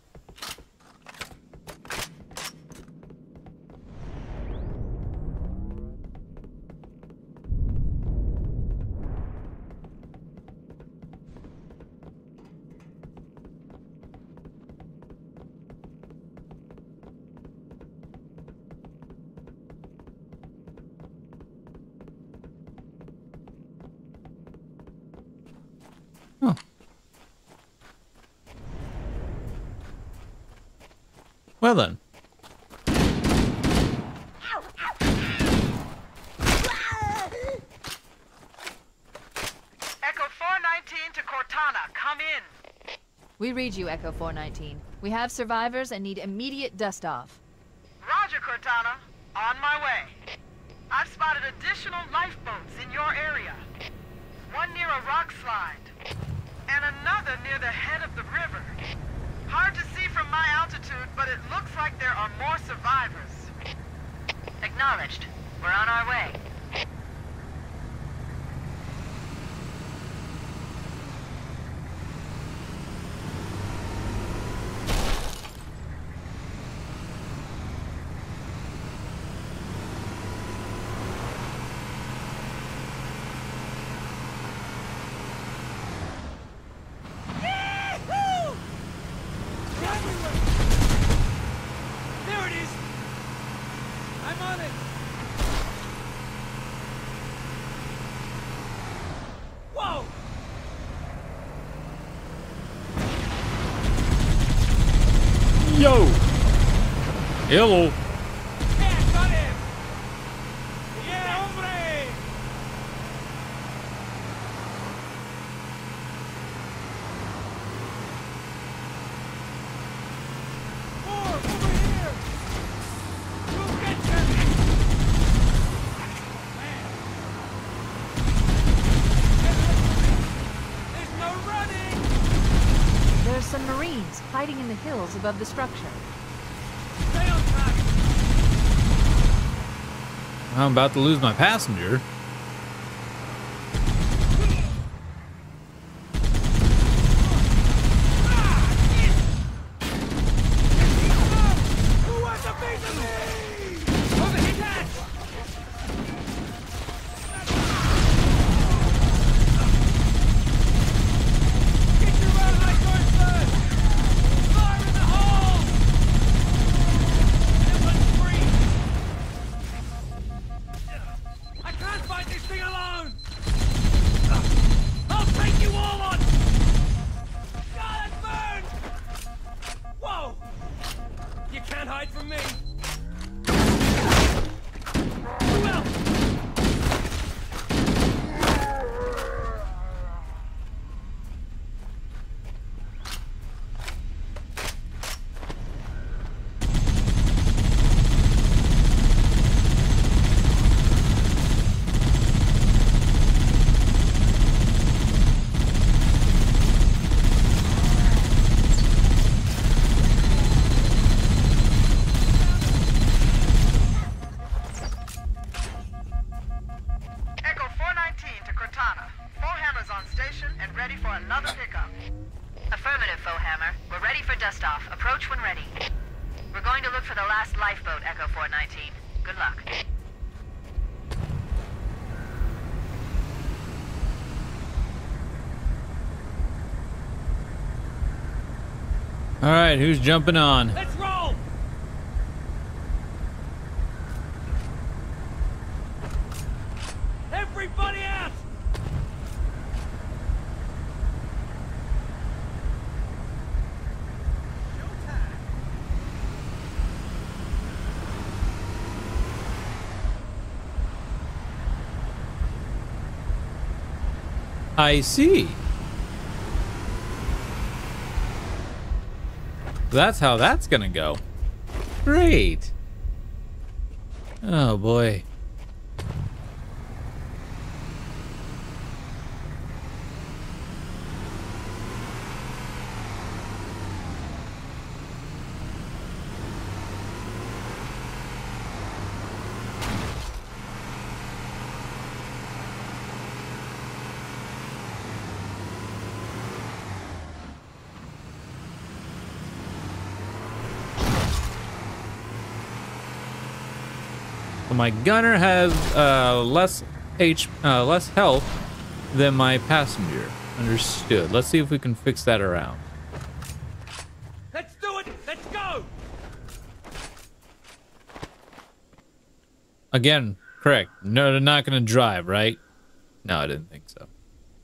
Oh. Well then. Echo four nineteen to Cortana, come in. We read you, Echo four nineteen. We have survivors and need immediate dust-off. Roger, Cortana. On my way. I've spotted additional lifeboats in your area. One near a rock slide, and another near the head of the river. Hard to see from my altitude, but it looks like there are more survivors. Acknowledged. We're on our way. There it is! I'm on it! Whoa! Yo! Hello. Yeah, got him! Yeah, hombre! More, over here! We'll get them! Man! There's no running! There are some Marines hiding in the hills above the structure. Stay on target! I'm about to lose my passenger. Who wants a piece of me? Overhead hatch! Get your round like yours first! Fire in the hole! can't hide from me. Affirmative, Foehammer. We're ready for dust-off. Approach when ready. We're going to look for the last lifeboat, Echo four nineteen. Good luck. All right, who's jumping on? Let's roll! Everybody out! I see. That's how that's gonna go. Great. Oh boy. My gunner has uh, less H, uh, less health than my passenger. Understood. Let's see if we can fix that around. Let's do it! Let's go! Again, correct. No, they're not gonna drive, right? No, I didn't think so.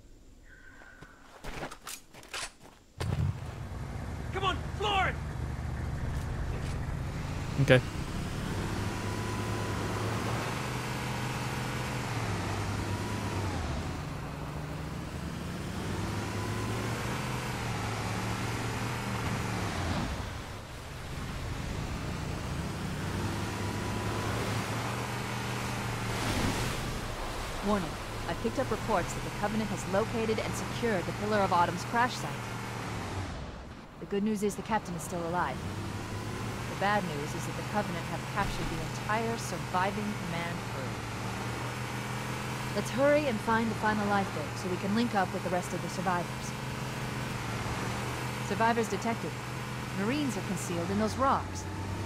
Come on, floor it! Okay. Warning. I picked up reports that the Covenant has located and secured the Pillar of Autumn's crash site. The good news is the captain is still alive. The bad news is that the Covenant have captured the entire surviving command crew. Let's hurry and find the final lifeboat so we can link up with the rest of the survivors. Survivors detected. Marines are concealed in those rocks.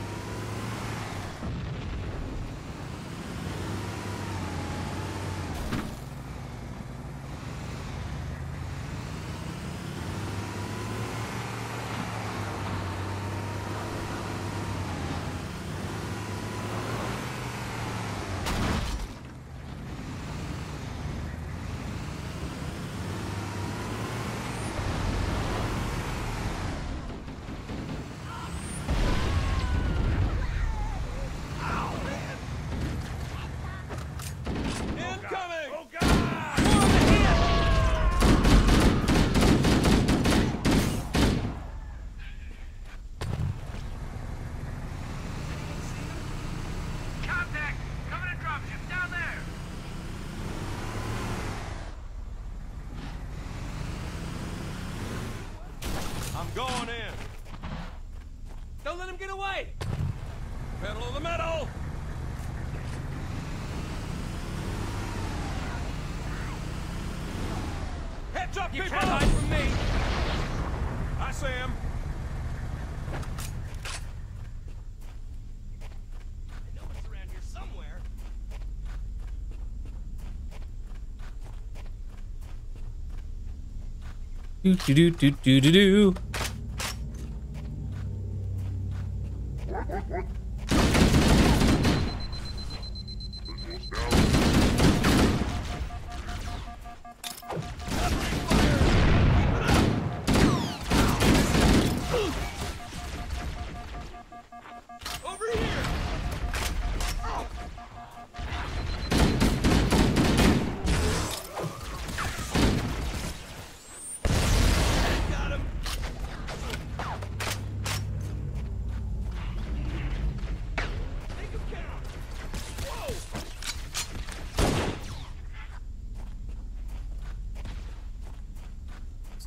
Going in. Don't let him get away. Pedal to the metal. Heads up, you people! Can't hide from me. I see him. I know it's around here somewhere. Do do do do do do.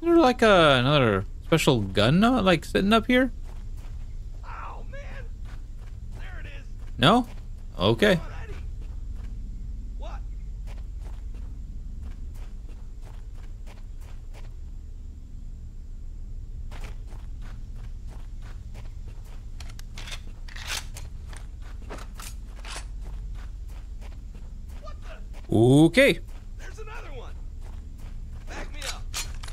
there like a, another special gun, uh, like sitting up here? Oh man, there it is. No? Okay. What? Okay. There's another one. Back me up.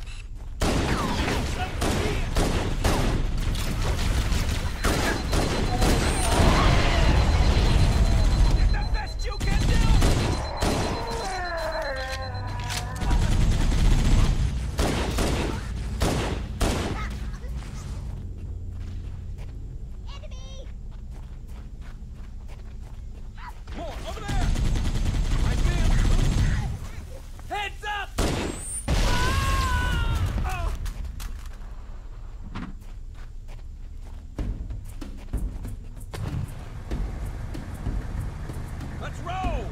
Get the best you can do. More over there. I see him. Heads up! Ah! Oh. Let's roll!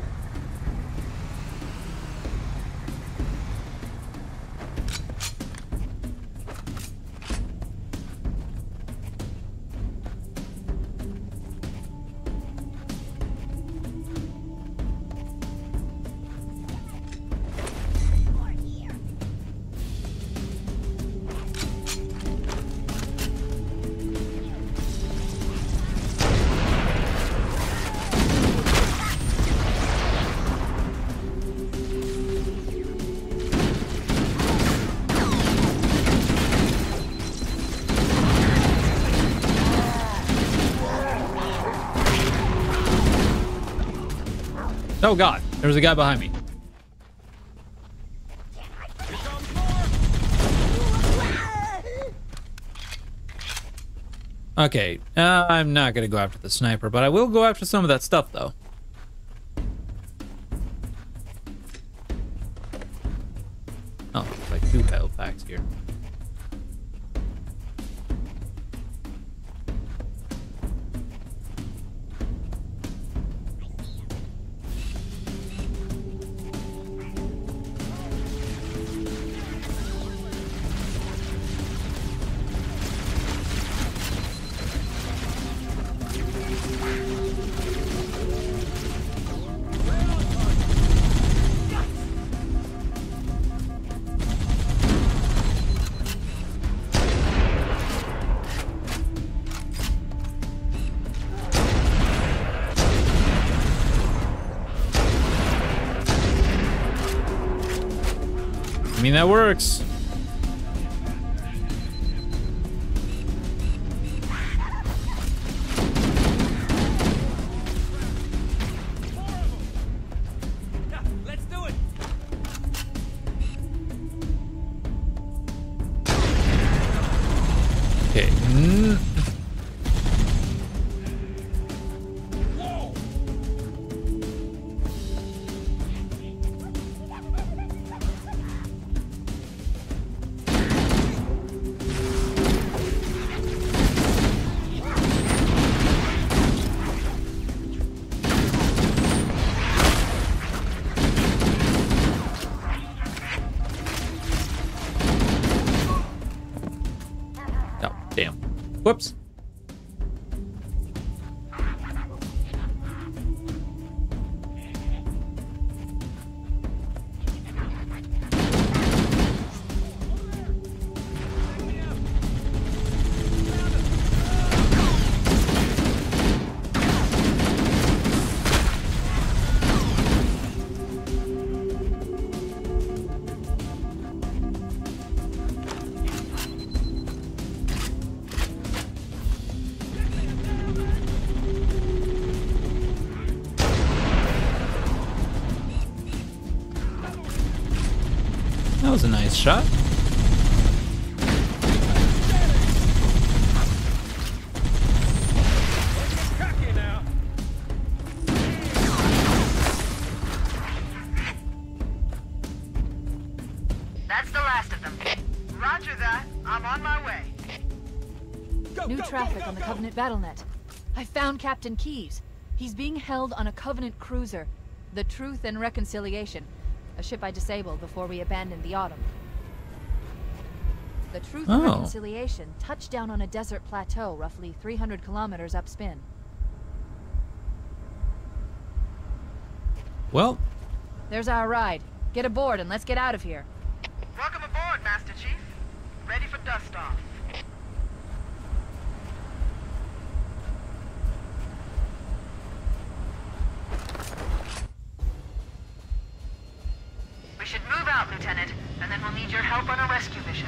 Oh god, there's a guy behind me. Okay, uh, I'm not gonna go after the sniper, but I will go after some of that stuff though. Oh, there's like two health packs here. I mean, that works. Let's do it. Okay. Mm. Oh, damn. Whoops. That was a nice shot. Cocky now. That's the last of them. Roger that. I'm on my way. Go, New go, traffic go, go, on the go. Covenant BattleNet. I found Captain Keyes. He's being held on a Covenant cruiser, the Truth and Reconciliation, a ship I disabled before we abandoned the Autumn. The Truth and Oh. Reconciliation touched down on a desert plateau roughly three hundred kilometers upspin. Well, There's our ride. Get aboard and let's get out of here. Welcome aboard, Master Chief. Ready for dust off. We should move out, Lieutenant, and then we'll need your help on a rescue mission.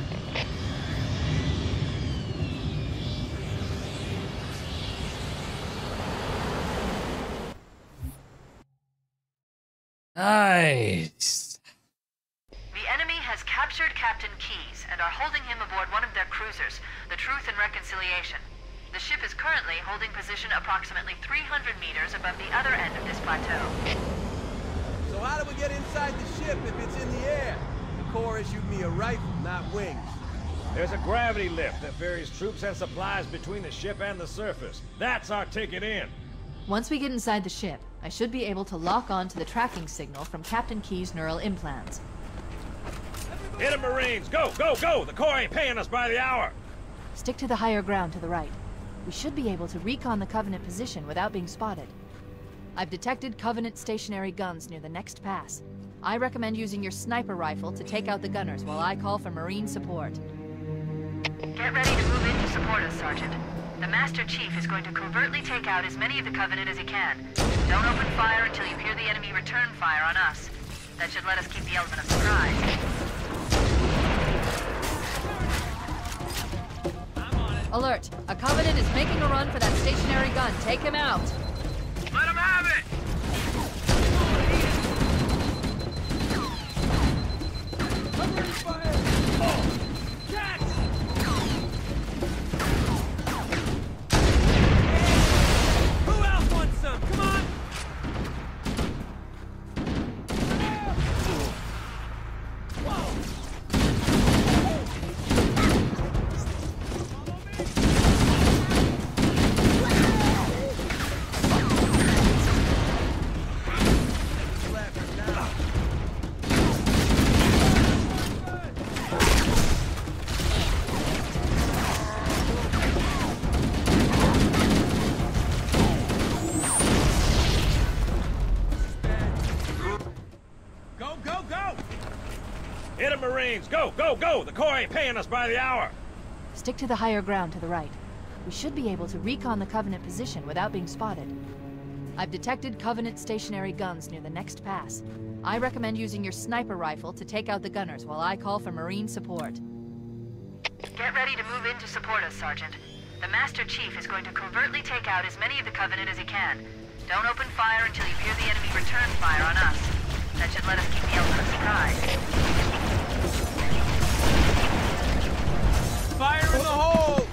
nice. The enemy has captured Captain Keyes and are holding him aboard one of their cruisers, the Truth and Reconciliation. The ship is currently holding position approximately three hundred meters above the other end of this plateau. So how do we get inside the ship if it's in the air? The Corps issued me a rifle, not wings. There's a gravity lift that ferries troops and supplies between the ship and the surface. That's our ticket in. Once we get inside the ship, I should be able to lock on to the tracking signal from Captain Keyes' neural implants. Hit 'em, Marines! Go, go, go! The Corps ain't paying us by the hour! Stick to the higher ground to the right. We should be able to recon the Covenant position without being spotted. I've detected Covenant stationary guns near the next pass. I recommend using your sniper rifle to take out the gunners while I call for Marine support. Get ready to move in to support us, Sergeant. The Master Chief is going to covertly take out as many of the Covenant as he can. Don't open fire until you hear the enemy return fire on us. That should let us keep the element of surprise. Alert! A Covenant is making a run for that stationary gun. Take him out! Let him have it! Who else wants some? Come on! Go, go, go! Hit 'em, Marines! Go, go, go! The Corps ain't paying us by the hour! Stick to the higher ground to the right. We should be able to recon the Covenant position without being spotted. I've detected Covenant stationary guns near the next pass. I recommend using your sniper rifle to take out the gunners while I call for Marine support. Get ready to move in to support us, Sergeant. The Master Chief is going to covertly take out as many of the Covenant as he can. Don't open fire until you hear the enemy return fire on us. That should let us keep the element of surprise. Fire in the hole!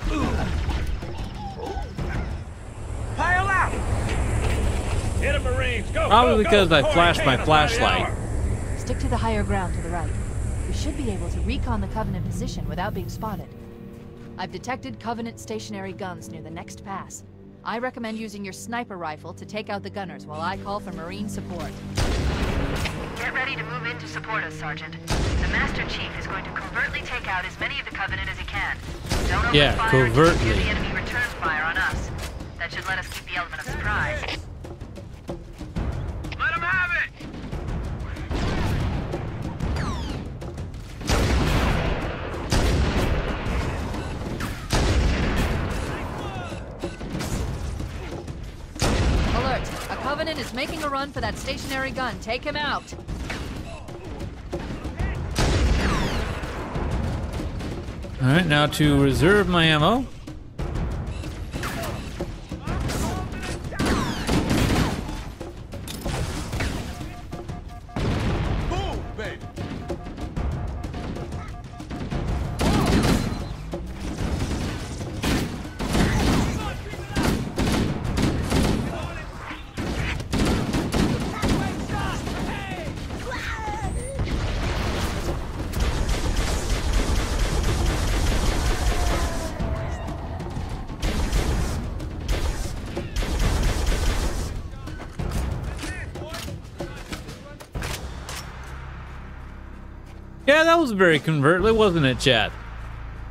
Pile out! Hit 'em, Marines! Go, Probably go, because go! I The Corps flashed ain't my paying us by the flashlight. hour. Stick to the higher ground to the right. We should be able to recon the Covenant position without being spotted. I've detected Covenant stationary guns near the next pass. I recommend using your sniper rifle to take out the gunners while I call for Marine support. Get ready to move in to support us, Sergeant. The Master Chief is going to covertly take out as many of the Covenant as he can. Don't open Yeah, fire until you hear covertly. the enemy return fire on us. That should let us keep the element of surprise. Let him have it! Alert! A Covenant is making a run for that stationary gun. Take him out! Alright, now to reserve my ammo. Boom, baby! Yeah, that was very convertly, wasn't it, chat?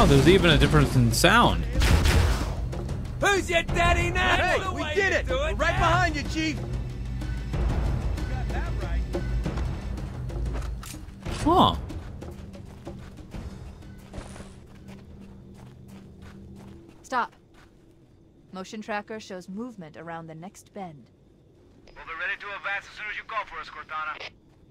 Oh, there's even a difference in sound. Who's your daddy now? Hey, we did it! We're right behind you, Chief! Got that right. Huh. Stop. Motion tracker shows movement around the next bend. We'll be ready to advance as soon as you call for us, Cortana.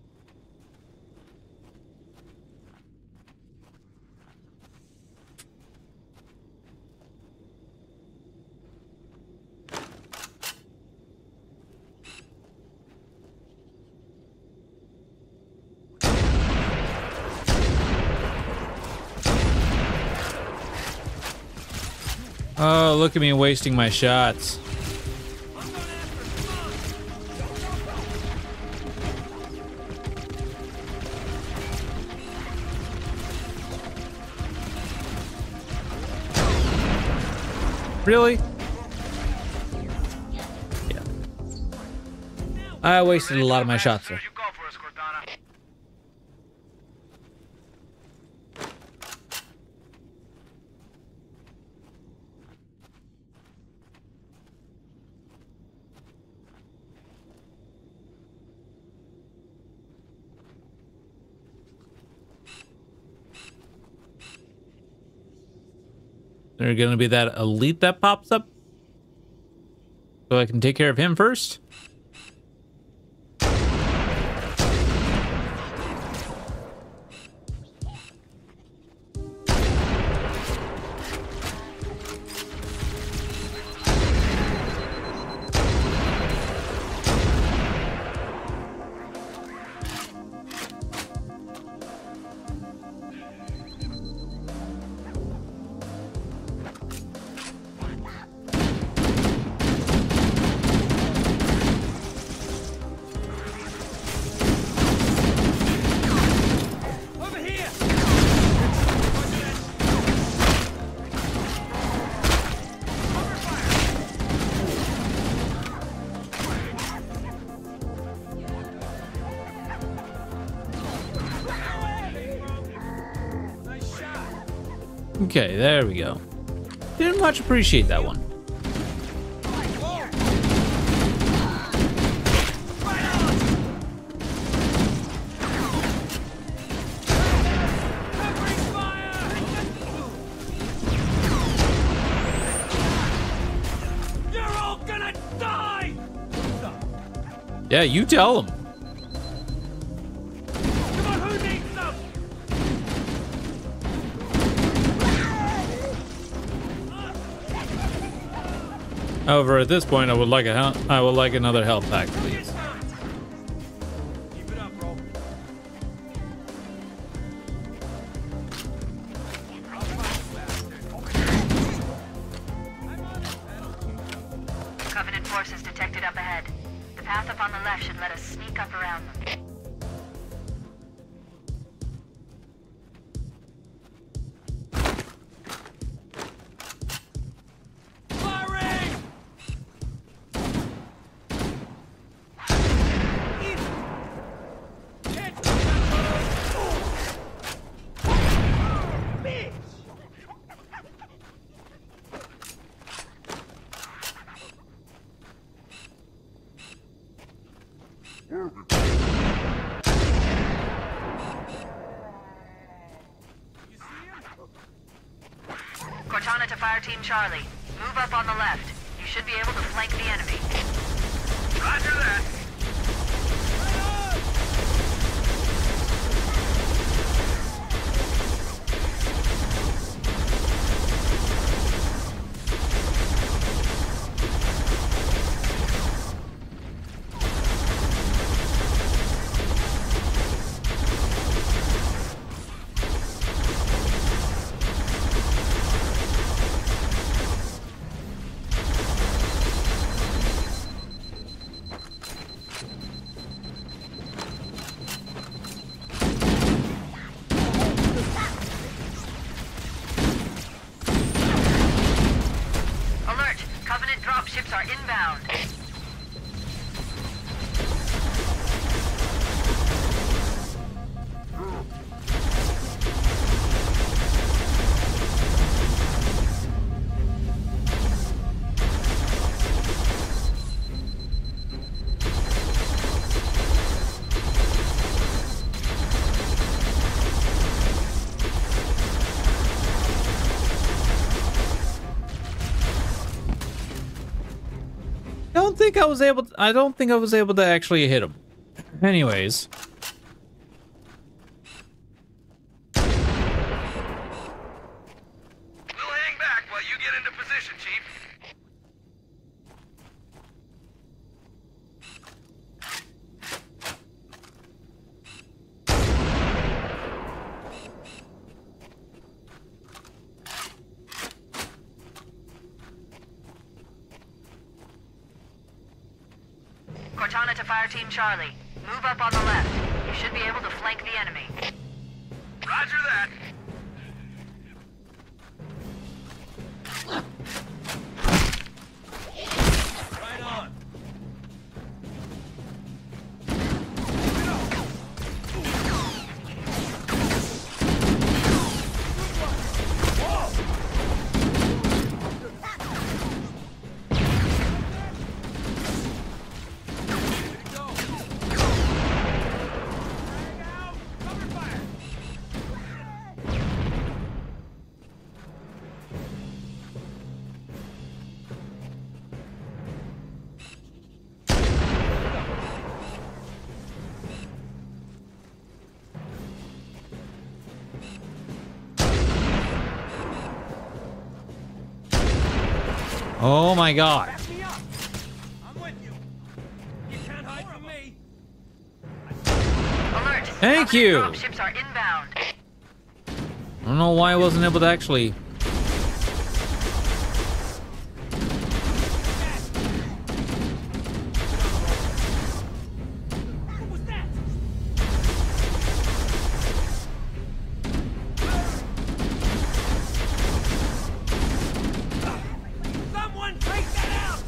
Oh, look at me wasting my shots. Really? Yeah. I wasted a lot of my shots there. There's gonna be that elite that pops up, so I can take care of him first. Okay, there we go. Didn't much appreciate that one. You're all gonna die! Yeah, you tell him. Come on, who needs some? However, at this point, I would like a hel I would like another health pack, please. Keep it up, bro. Covenant forces detected up ahead. The path up on the left should let us sneak up around them. Cortana to Fire Team Charlie. Move up on the left. You should be able to flank the enemy. Roger that. Dropships are inbound. don't think I was able to, I don't think I was able to actually hit him. Anyways. We'll hang back while you get into position, Chief. Cortana to Fire Team Charlie. Move up on the left. You should be able to flank the enemy. Roger that. Right on. Oh my god. Back me up. I'm with you. You can't hide from me. Alert. Thank you. Dropships are inbound. I don't know why I wasn't able to actually. Someone take that out.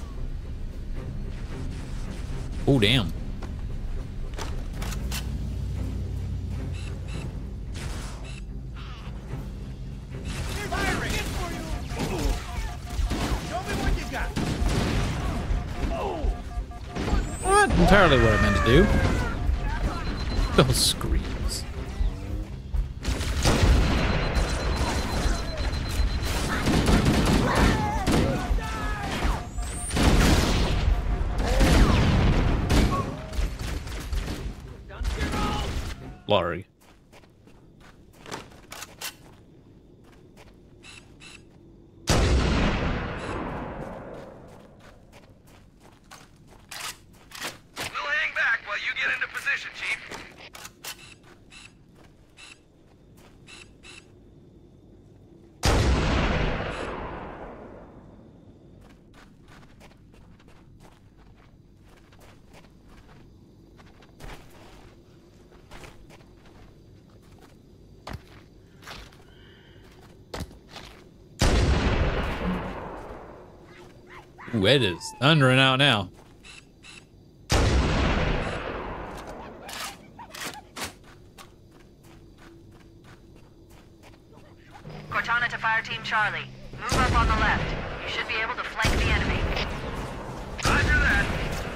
Oh damn. Firing. For you. Show me what you got. Not entirely what I meant to do. Those screams. Laurie. We'll hang back while you get into position, Chief. Ooh, it is thundering out now. Cortana to Fire Team Charlie. Move up on the left. You should be able to flank the enemy. Roger that.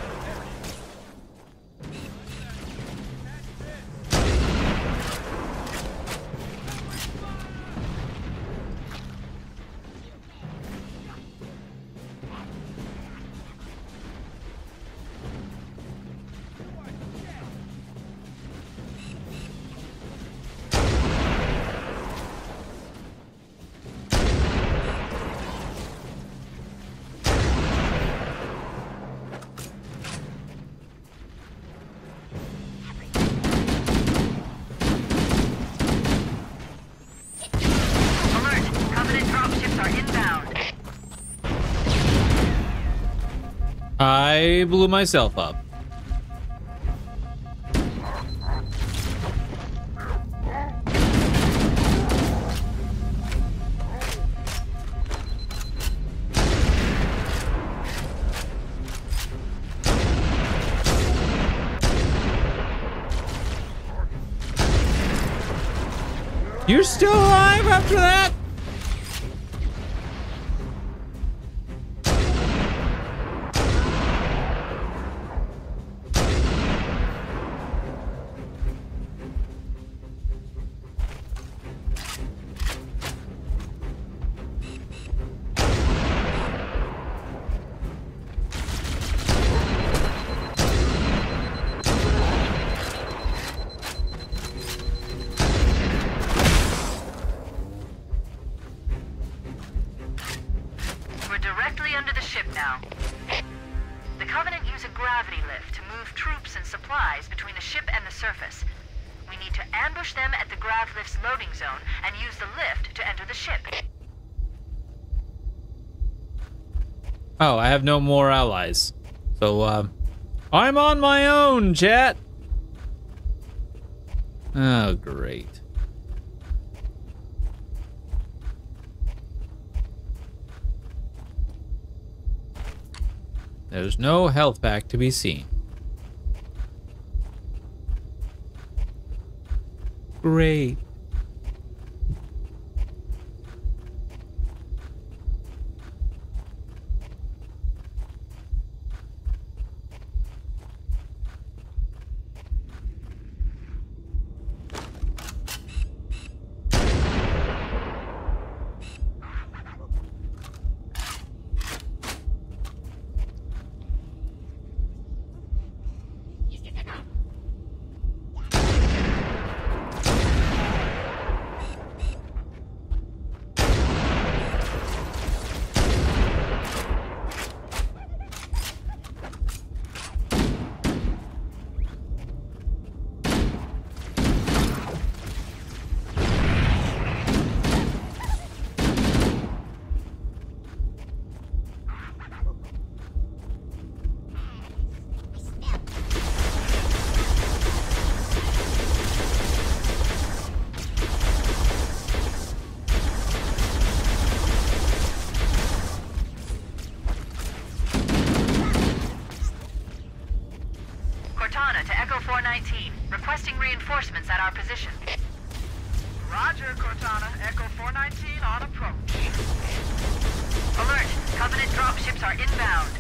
Alert. Covenant dropships are inbound. I blew myself up. You're still alive after that? directly under the ship now. The Covenant use a gravity lift to move troops and supplies between the ship and the surface. We need to ambush them at the grav lift's loading zone and use the lift to enter the ship. Oh, I have no more allies. So, uh, I'm on my own, chat. Oh, great. There's no health pack to be seen. Great. Cortana to Echo four nineteen, requesting reinforcements at our position. Roger, Cortana. Echo four nineteen on approach. Alert! Covenant dropships are inbound.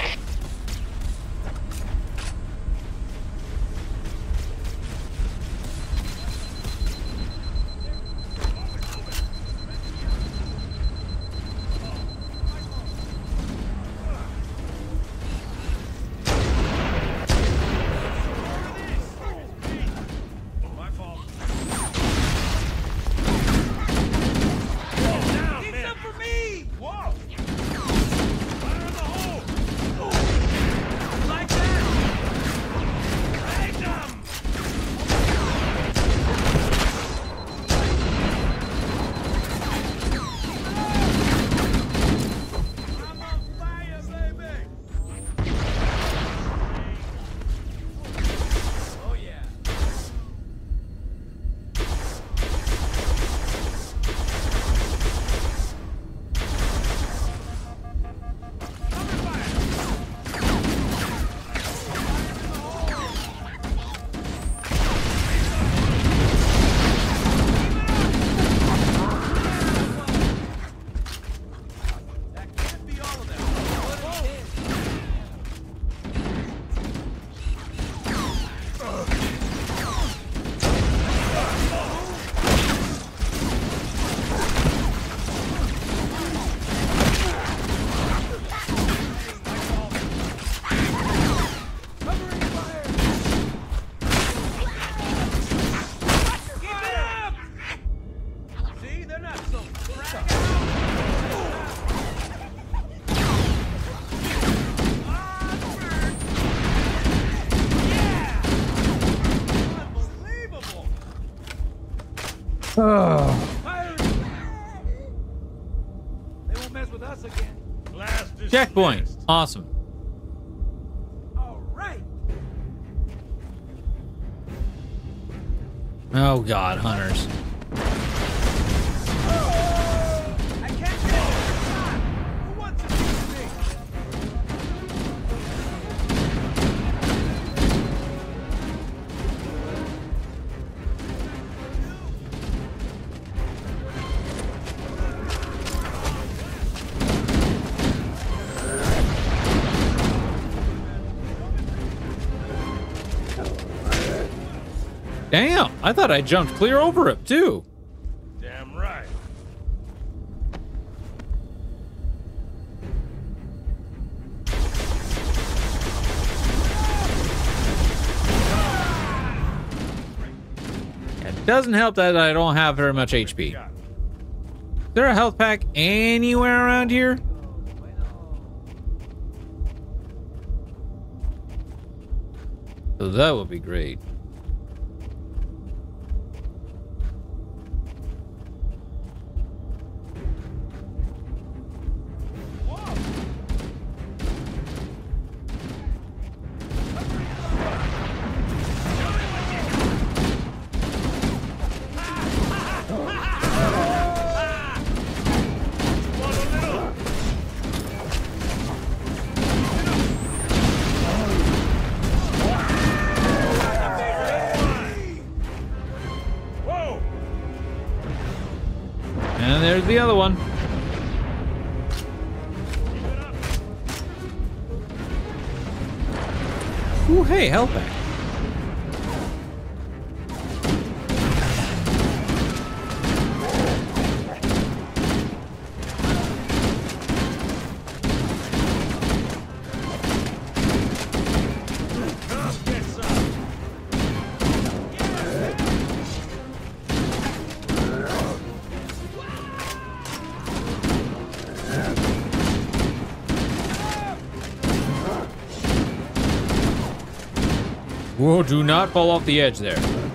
They won't mess with us again. Checkpoint. Awesome. All right. Oh God, hunters. I can't get it. Who wants to beat me? Damn, I thought I jumped clear over it too. Damn right. It doesn't help that I don't have very much H P. Is there a health pack anywhere around here? So that would be great. And there's the other one. Ooh, hey, help back. Whoa, do not fall off the edge there.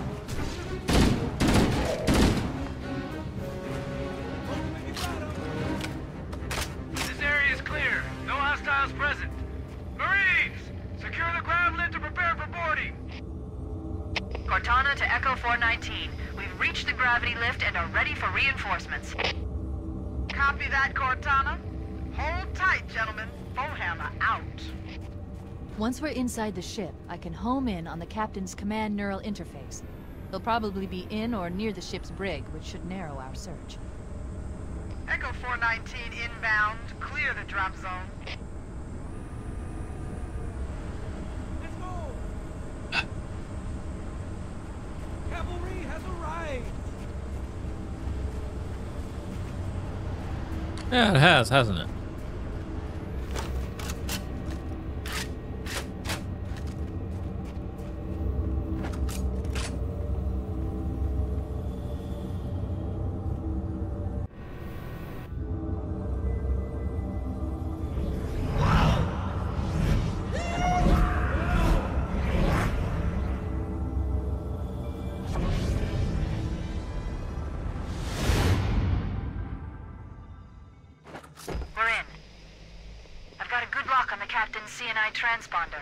This area is clear. No hostiles present. Marines! Secure the ground lift to prepare for boarding. Cortana to Echo four nineteen. We've reached the gravity lift and are ready for reinforcements. Copy that, Cortana. Hold tight, gentlemen. Foehammer out. Once we're inside the ship, I can home in on the captain's command neural interface. They'll probably be in or near the ship's brig, which should narrow our search. Echo four nineteen inbound. Clear the drop zone. Let's go! Cavalry has arrived! Yeah, it has, hasn't it? C N I transponder.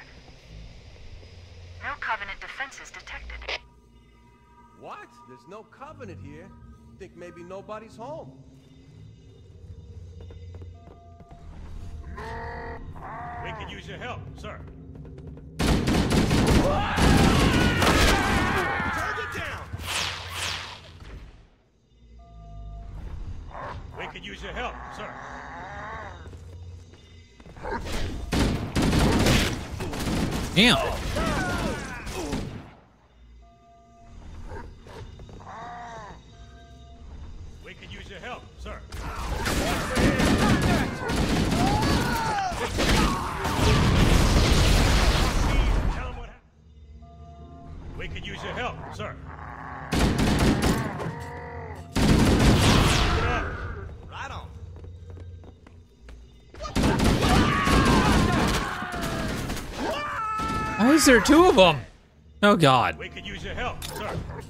No Covenant defenses detected. What? There's no Covenant here. Think maybe nobody's home. We could use your help, sir. Target down! We could use your help, sir. Damn. We could use your help, sir. We could use your help, sir. Right on. Why is there two of them? Oh God. We could use your help, sir.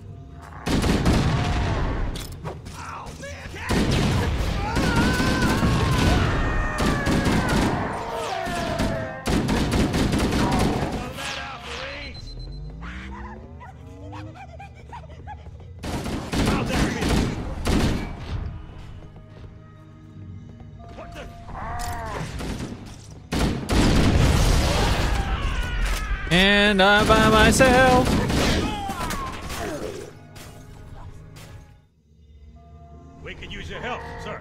And I'm by myself. We could use your help, sir.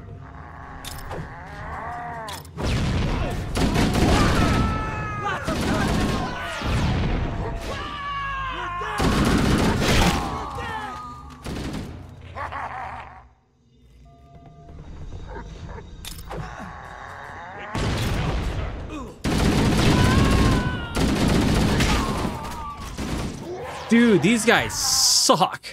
Dude, these guys suck.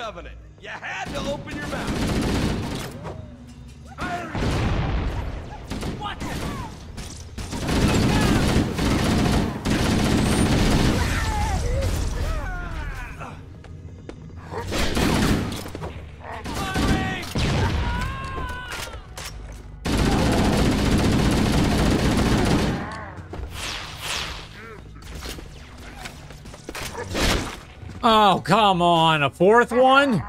Covenant. You had to open your mouth. Watch it! Oh, come on. A fourth one?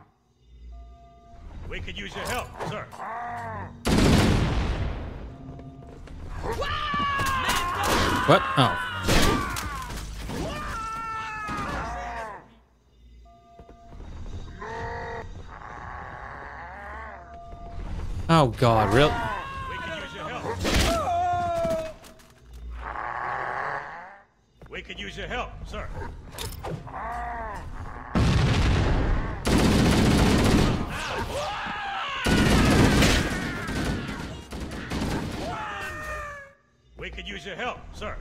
We could use your help, sir. What? Oh. Oh, God. Real? We could use your help. We could use your help, sir. We could use your help, sir.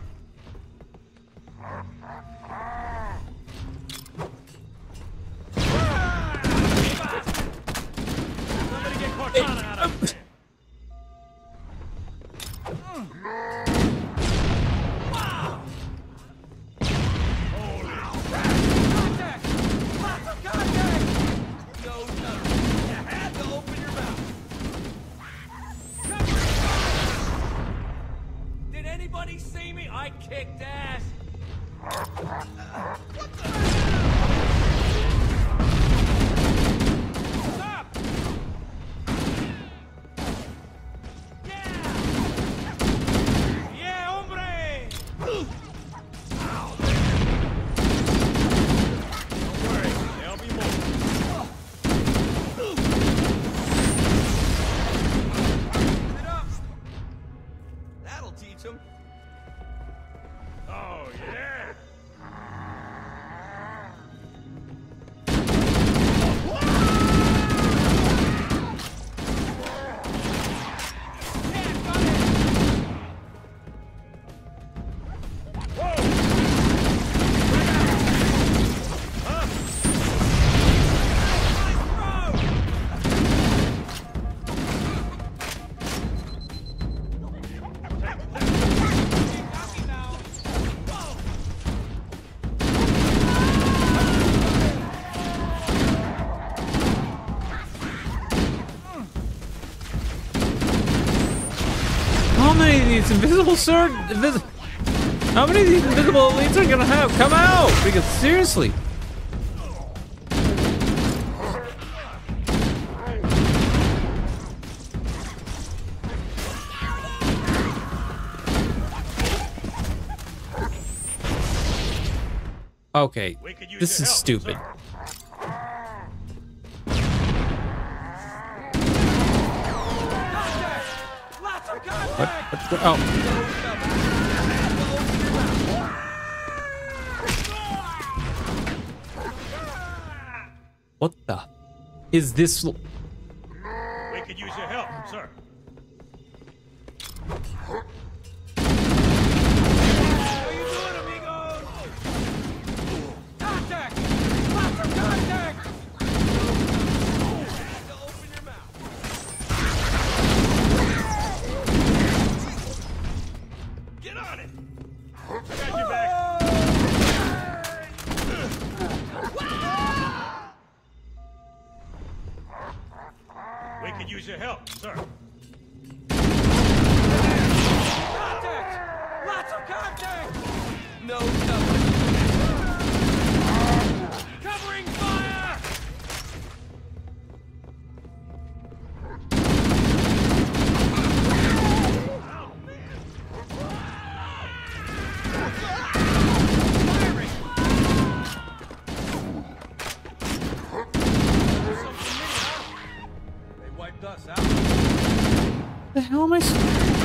Somebody get Cortana out of here. Wow! Holy crap! Contact! Lots of contact! No, no. You had to open your mouth. Did anybody see me? I kicked ass. What the? Stop! Yeah! Yeah, hombre! Don't worry, there'll be more. It up! That'll teach him. Oh, yeah! How many of these invisible sword... Invis How many of these invisible elites are gonna have? Come out! Because seriously. Okay, this is stupid. What? What's go oh. What the? Is this? We could use your help, sir. How you doing, amigo? Contact! Lots of contact! Open your mouth. Get on it! I got your back. We could use your help, sir. Contact! Lots of contact! No, no. Covering fire! They wiped us out. The hell am I? S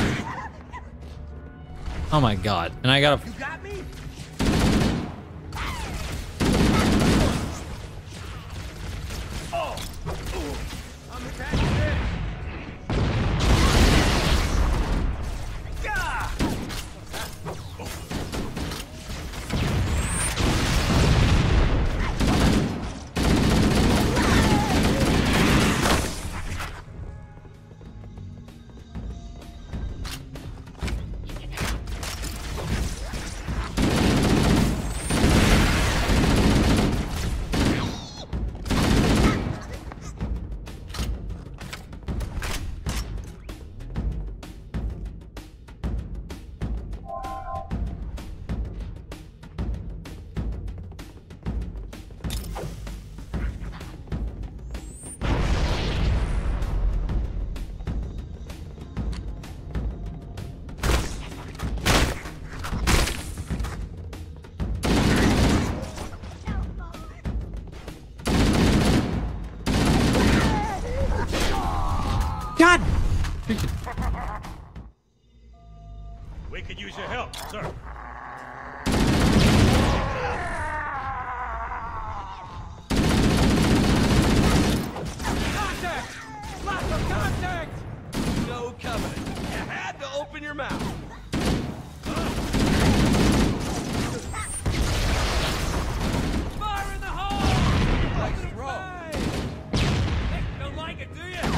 oh my god! And I gotta. You got me? Oh! I'm attacking this! Yeah! God! We could use your help, sir. Contact! Lots of contact! No Covenant. You had to open your mouth. Fire in the hole! Nice throw. Hey, don't like it, do you?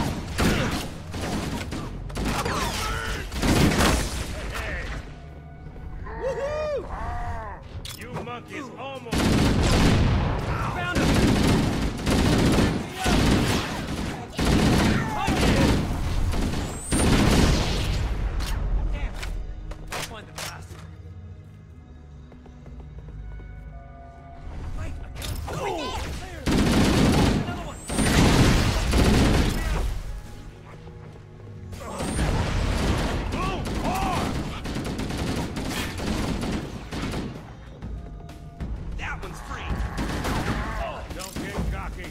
Hey, Woohoo! you monkeys almost Found him! That one's free. Oh, don't get cocky.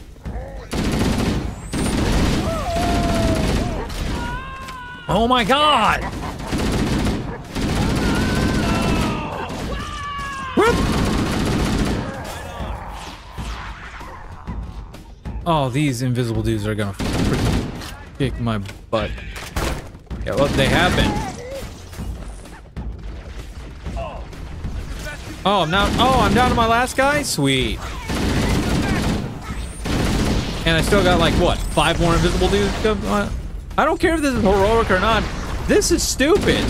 Oh my God! Oh, these invisible dudes are gonna freaking kick my butt. Yeah, look, they have been. Oh, I'm now. Oh, I'm down to my last guy. Sweet. And I still got like what? Five more invisible dudes. I don't care if this is heroic or not. This is stupid.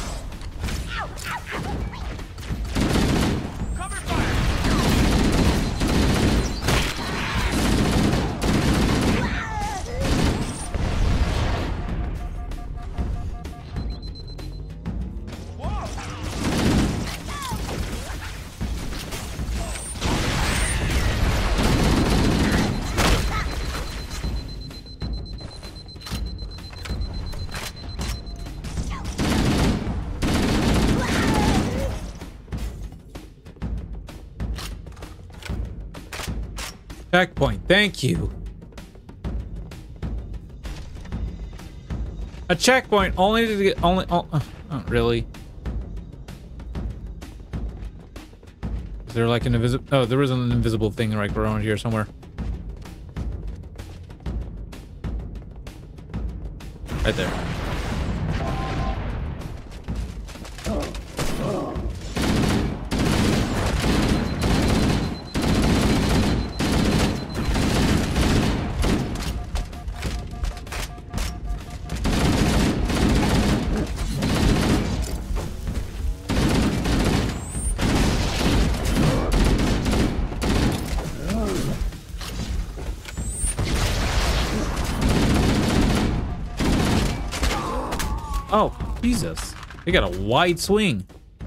Checkpoint, thank you. A checkpoint only to get only. Oh, oh really? Is there like an invisible? Oh, there is an invisible thing right around here somewhere. Right there. Oh, Jesus. They got a wide swing.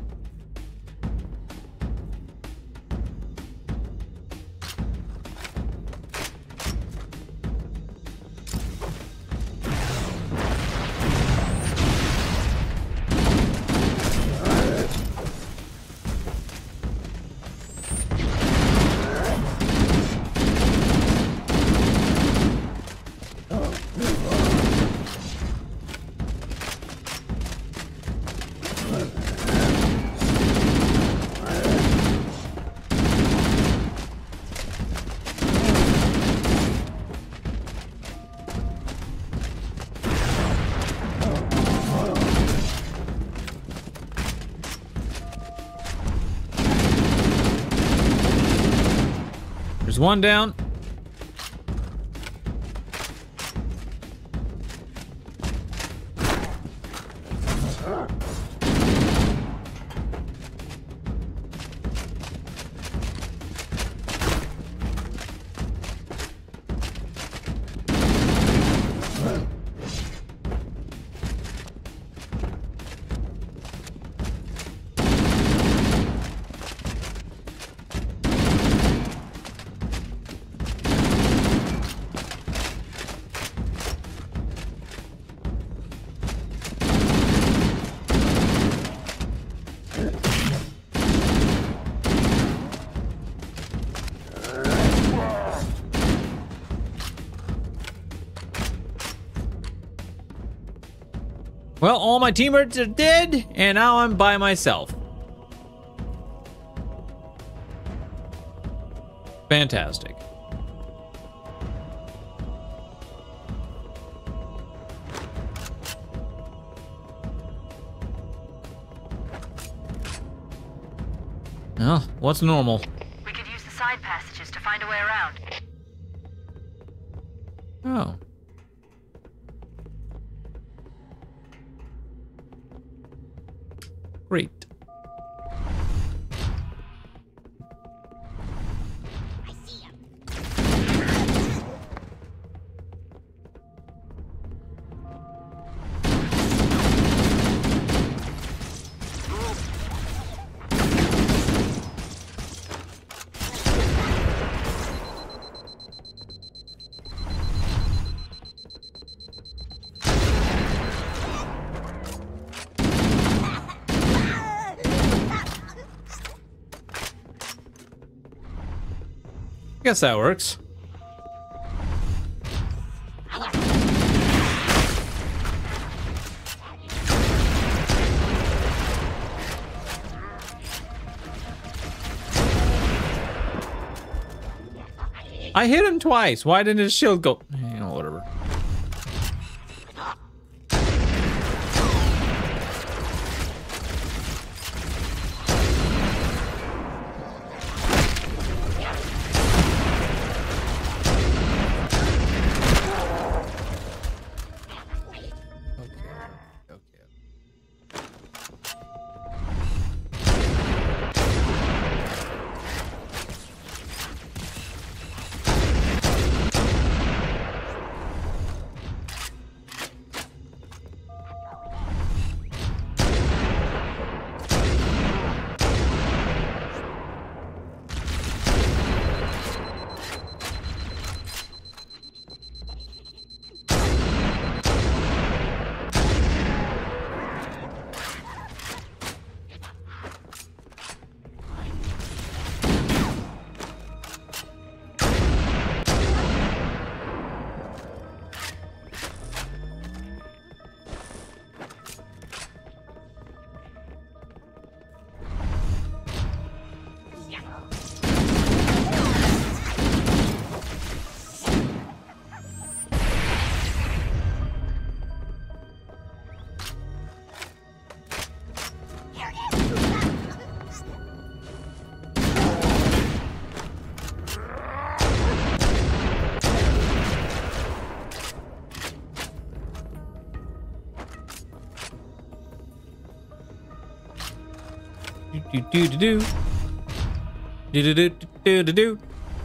There's one down. Well, all my teammates are dead, and now I'm by myself. Fantastic. Well, what's normal? We could use the side passages to find a way around. Oh. Great. Guess that works. I hit him twice. Why didn't his shield go? You know, whatever. Do do do do do do do do do do.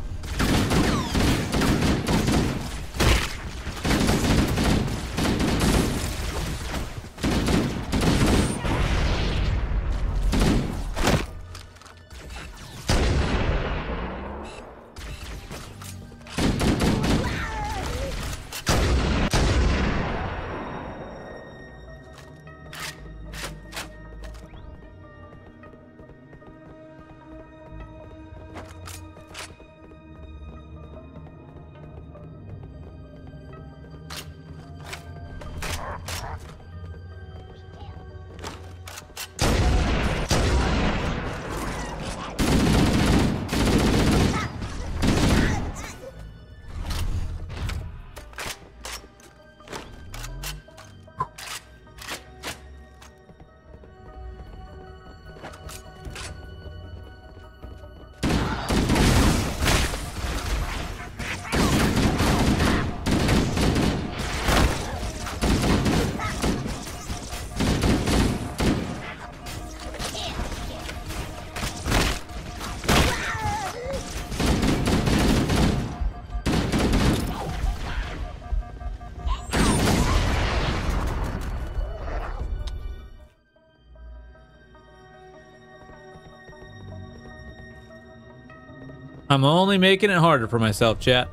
I'm only making it harder for myself, chat.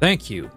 Thank you.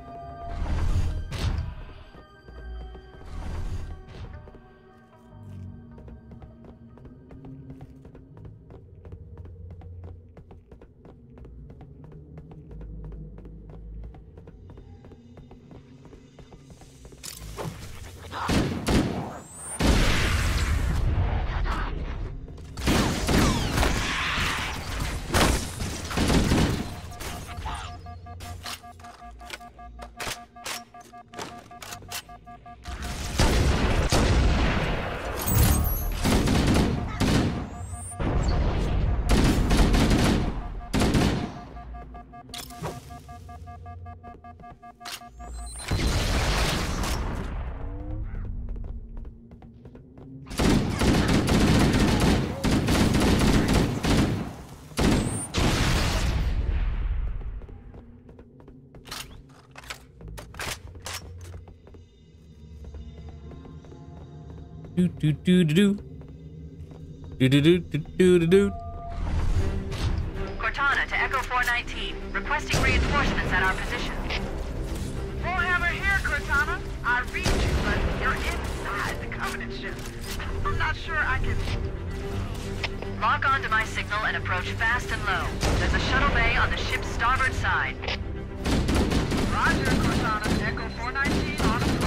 Do do do do do do do do do do do. Cortana to Echo four nineteen, requesting reinforcements at our position. Warhammer here, Cortana. I read you, but you're inside the Covenant ship. I'm not sure I can... Lock onto my signal and approach fast and low. There's a shuttle bay on the ship's starboard side. Roger, Cortana. Echo four nineteen on approach.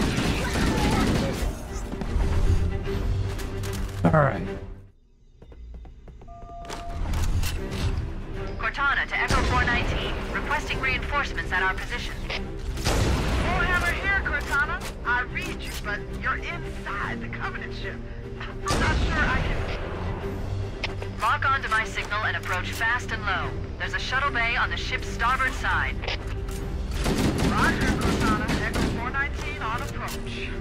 All right. Cortana to Echo four nineteen, requesting reinforcements at our position. Warhammer here, Cortana. I read you, but you're inside the Covenant ship. I'm not sure I can... Lock onto my signal and approach fast and low. There's a shuttle bay on the ship's starboard side. Roger, Cortana. Echo four nineteen on approach.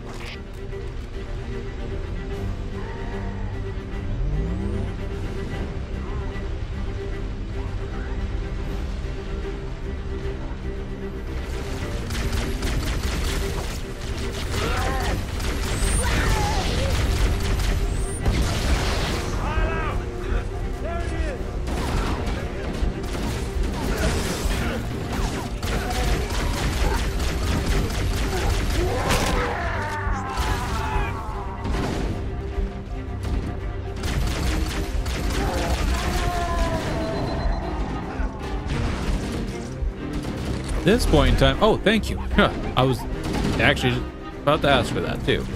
This point in time. Oh, thank you. Huh, I was actually about to ask for that too.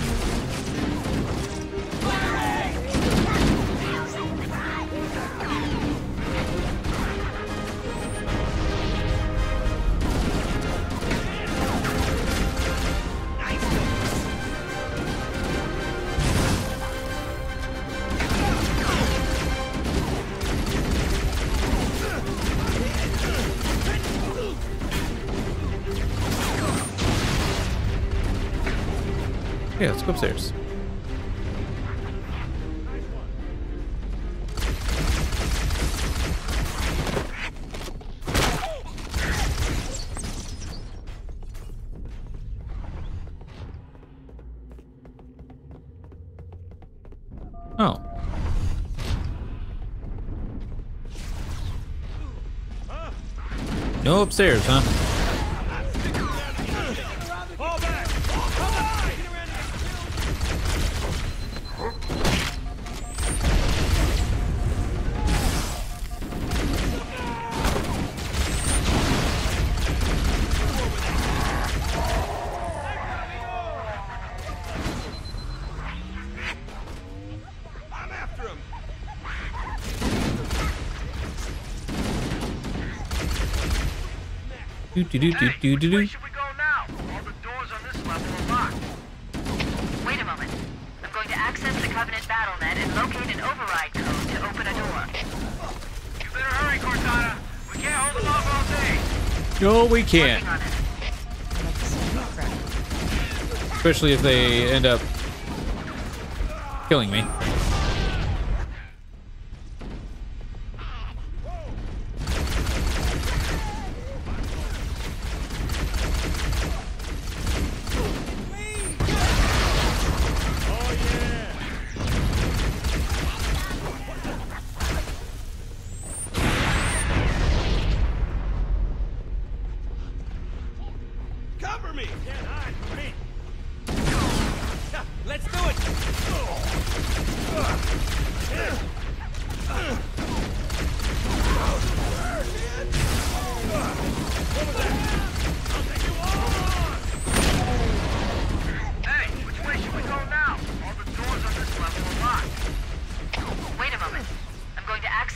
Yeah, let's go upstairs. Oh. No upstairs, huh? Do do do do do do do. Should we go now? All the doors on this level are locked. Wait a moment. I'm going to access the Covenant BattleNet and locate an override code to open a door. You better hurry, Cortana. We can't hold them off all day. No, we can't. Especially if they end up killing me.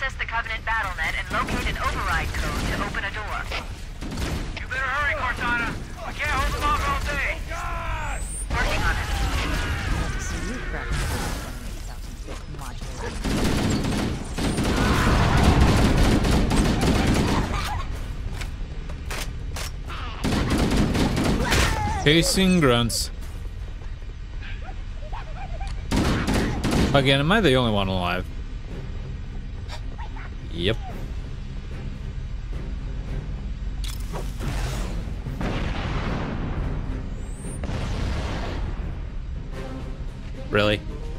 access the Covenant battle net and locate an override code to open a door. You better hurry, Cortana. We can't hold them off all day. Working on it. See you crack the modulator. Chasing grunts. Again, am I the only one alive? Yep. Really?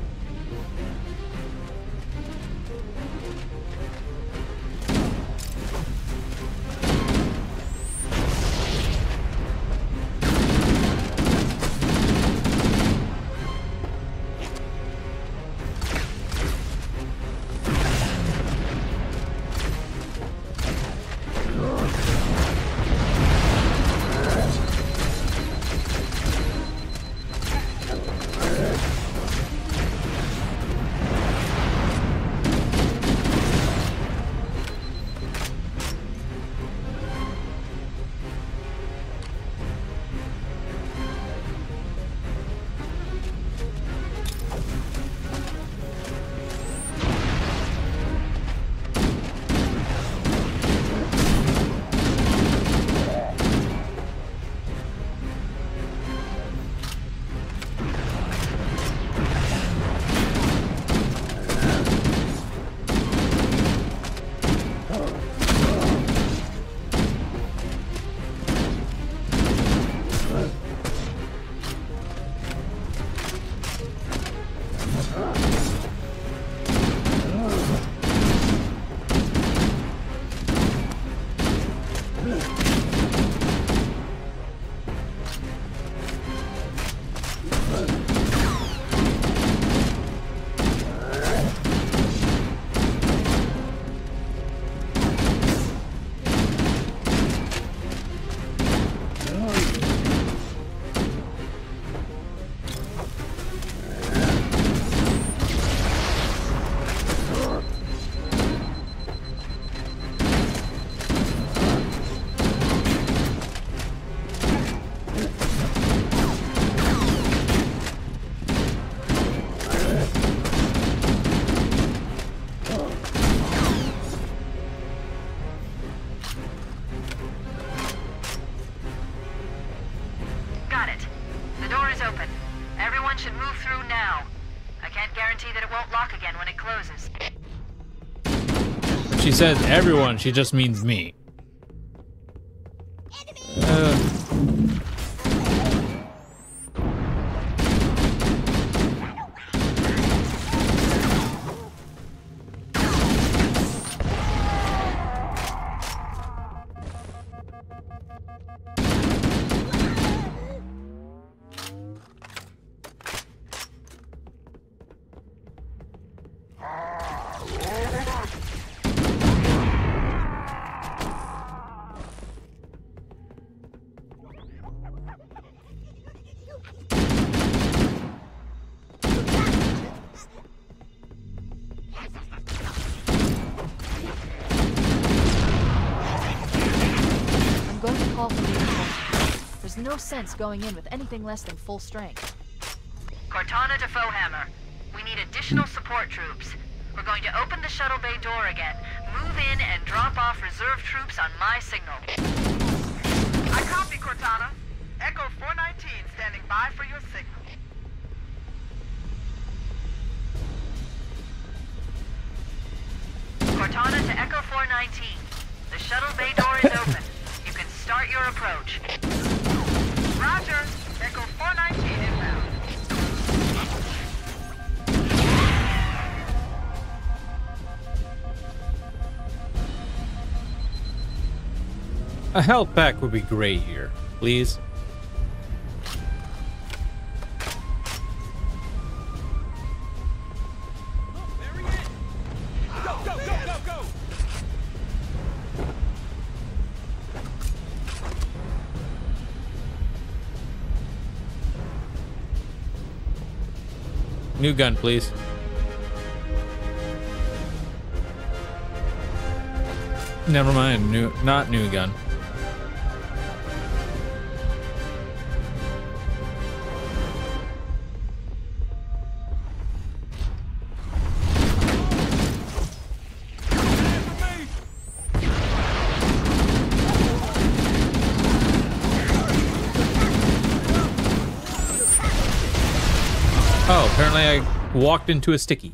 She says everyone, she just means me. Uh. No sense going in with anything less than full strength. Cortana to Foehammer. We need additional support troops. We're going to open the shuttle bay door again, move in, and drop off reserve troops on my signal. I copy, Cortana. Echo four nineteen standing by for your signal. Cortana to Echo four nineteen. The shuttle bay door is open. You can start your approach. Roger. Echo four nineteen inbound. A health pack would be great here, please. Go, go, go, go, go! New gun, please. Never mind. New, not new gun. Oh, apparently I walked into a sticky.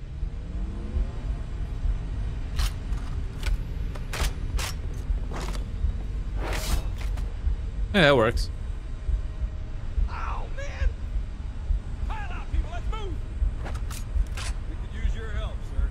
Yeah, that works. Oh, man! Pile out, people, let's move! We could use your help, sir.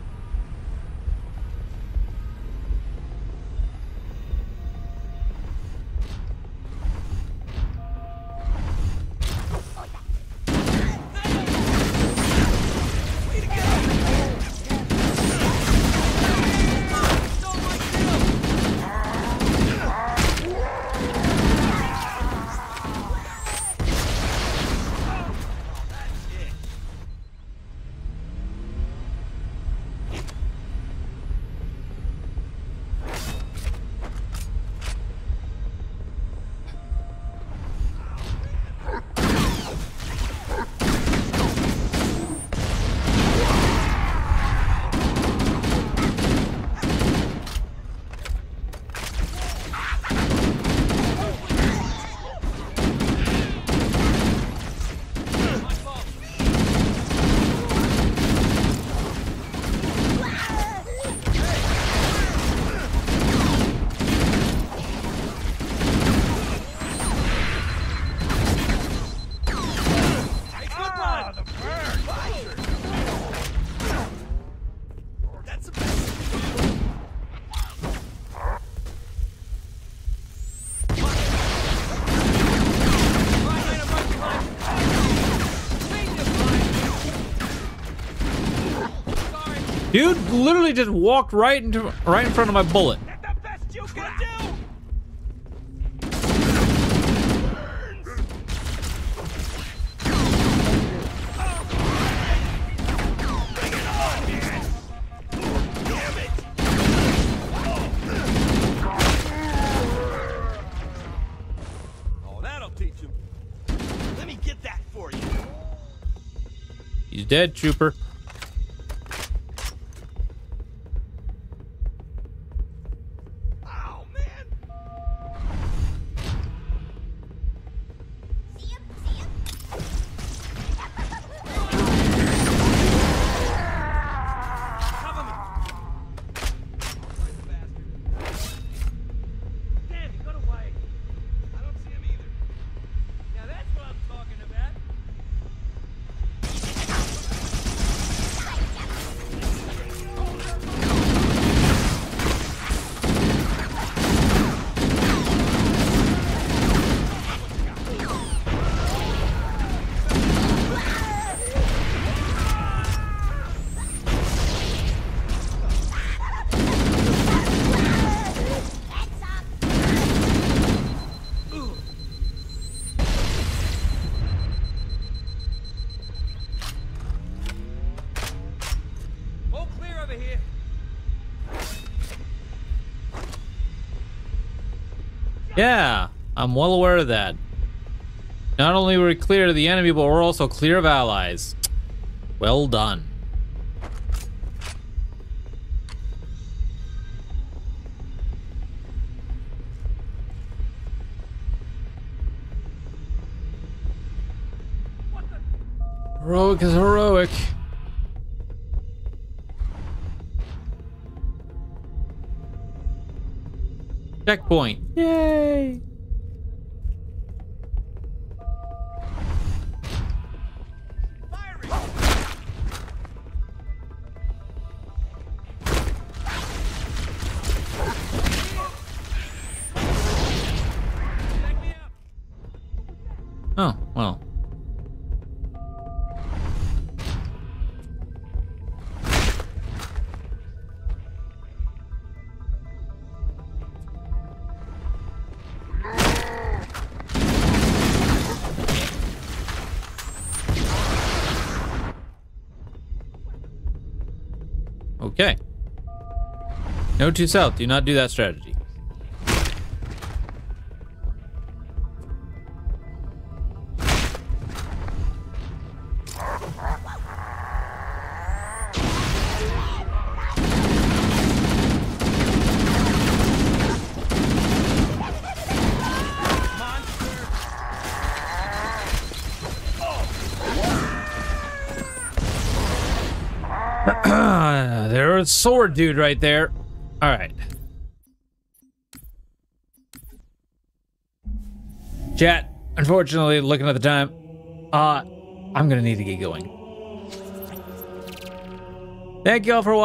Dude literally just walked right into right in front of my bullet. Oh, that'll teach him. Let me get that for you. He's dead, trooper. Yeah, I'm well aware of that. Not only were we clear of the enemy, but we're also clear of allies. Well done. Heroic is heroic. Checkpoint. Yay! Oh, well. Okay. No to south. Do not do that strategy. There's a sword dude right there. All right. Chat, unfortunately, looking at the time, uh, I'm gonna need to get going. Thank you all for watching.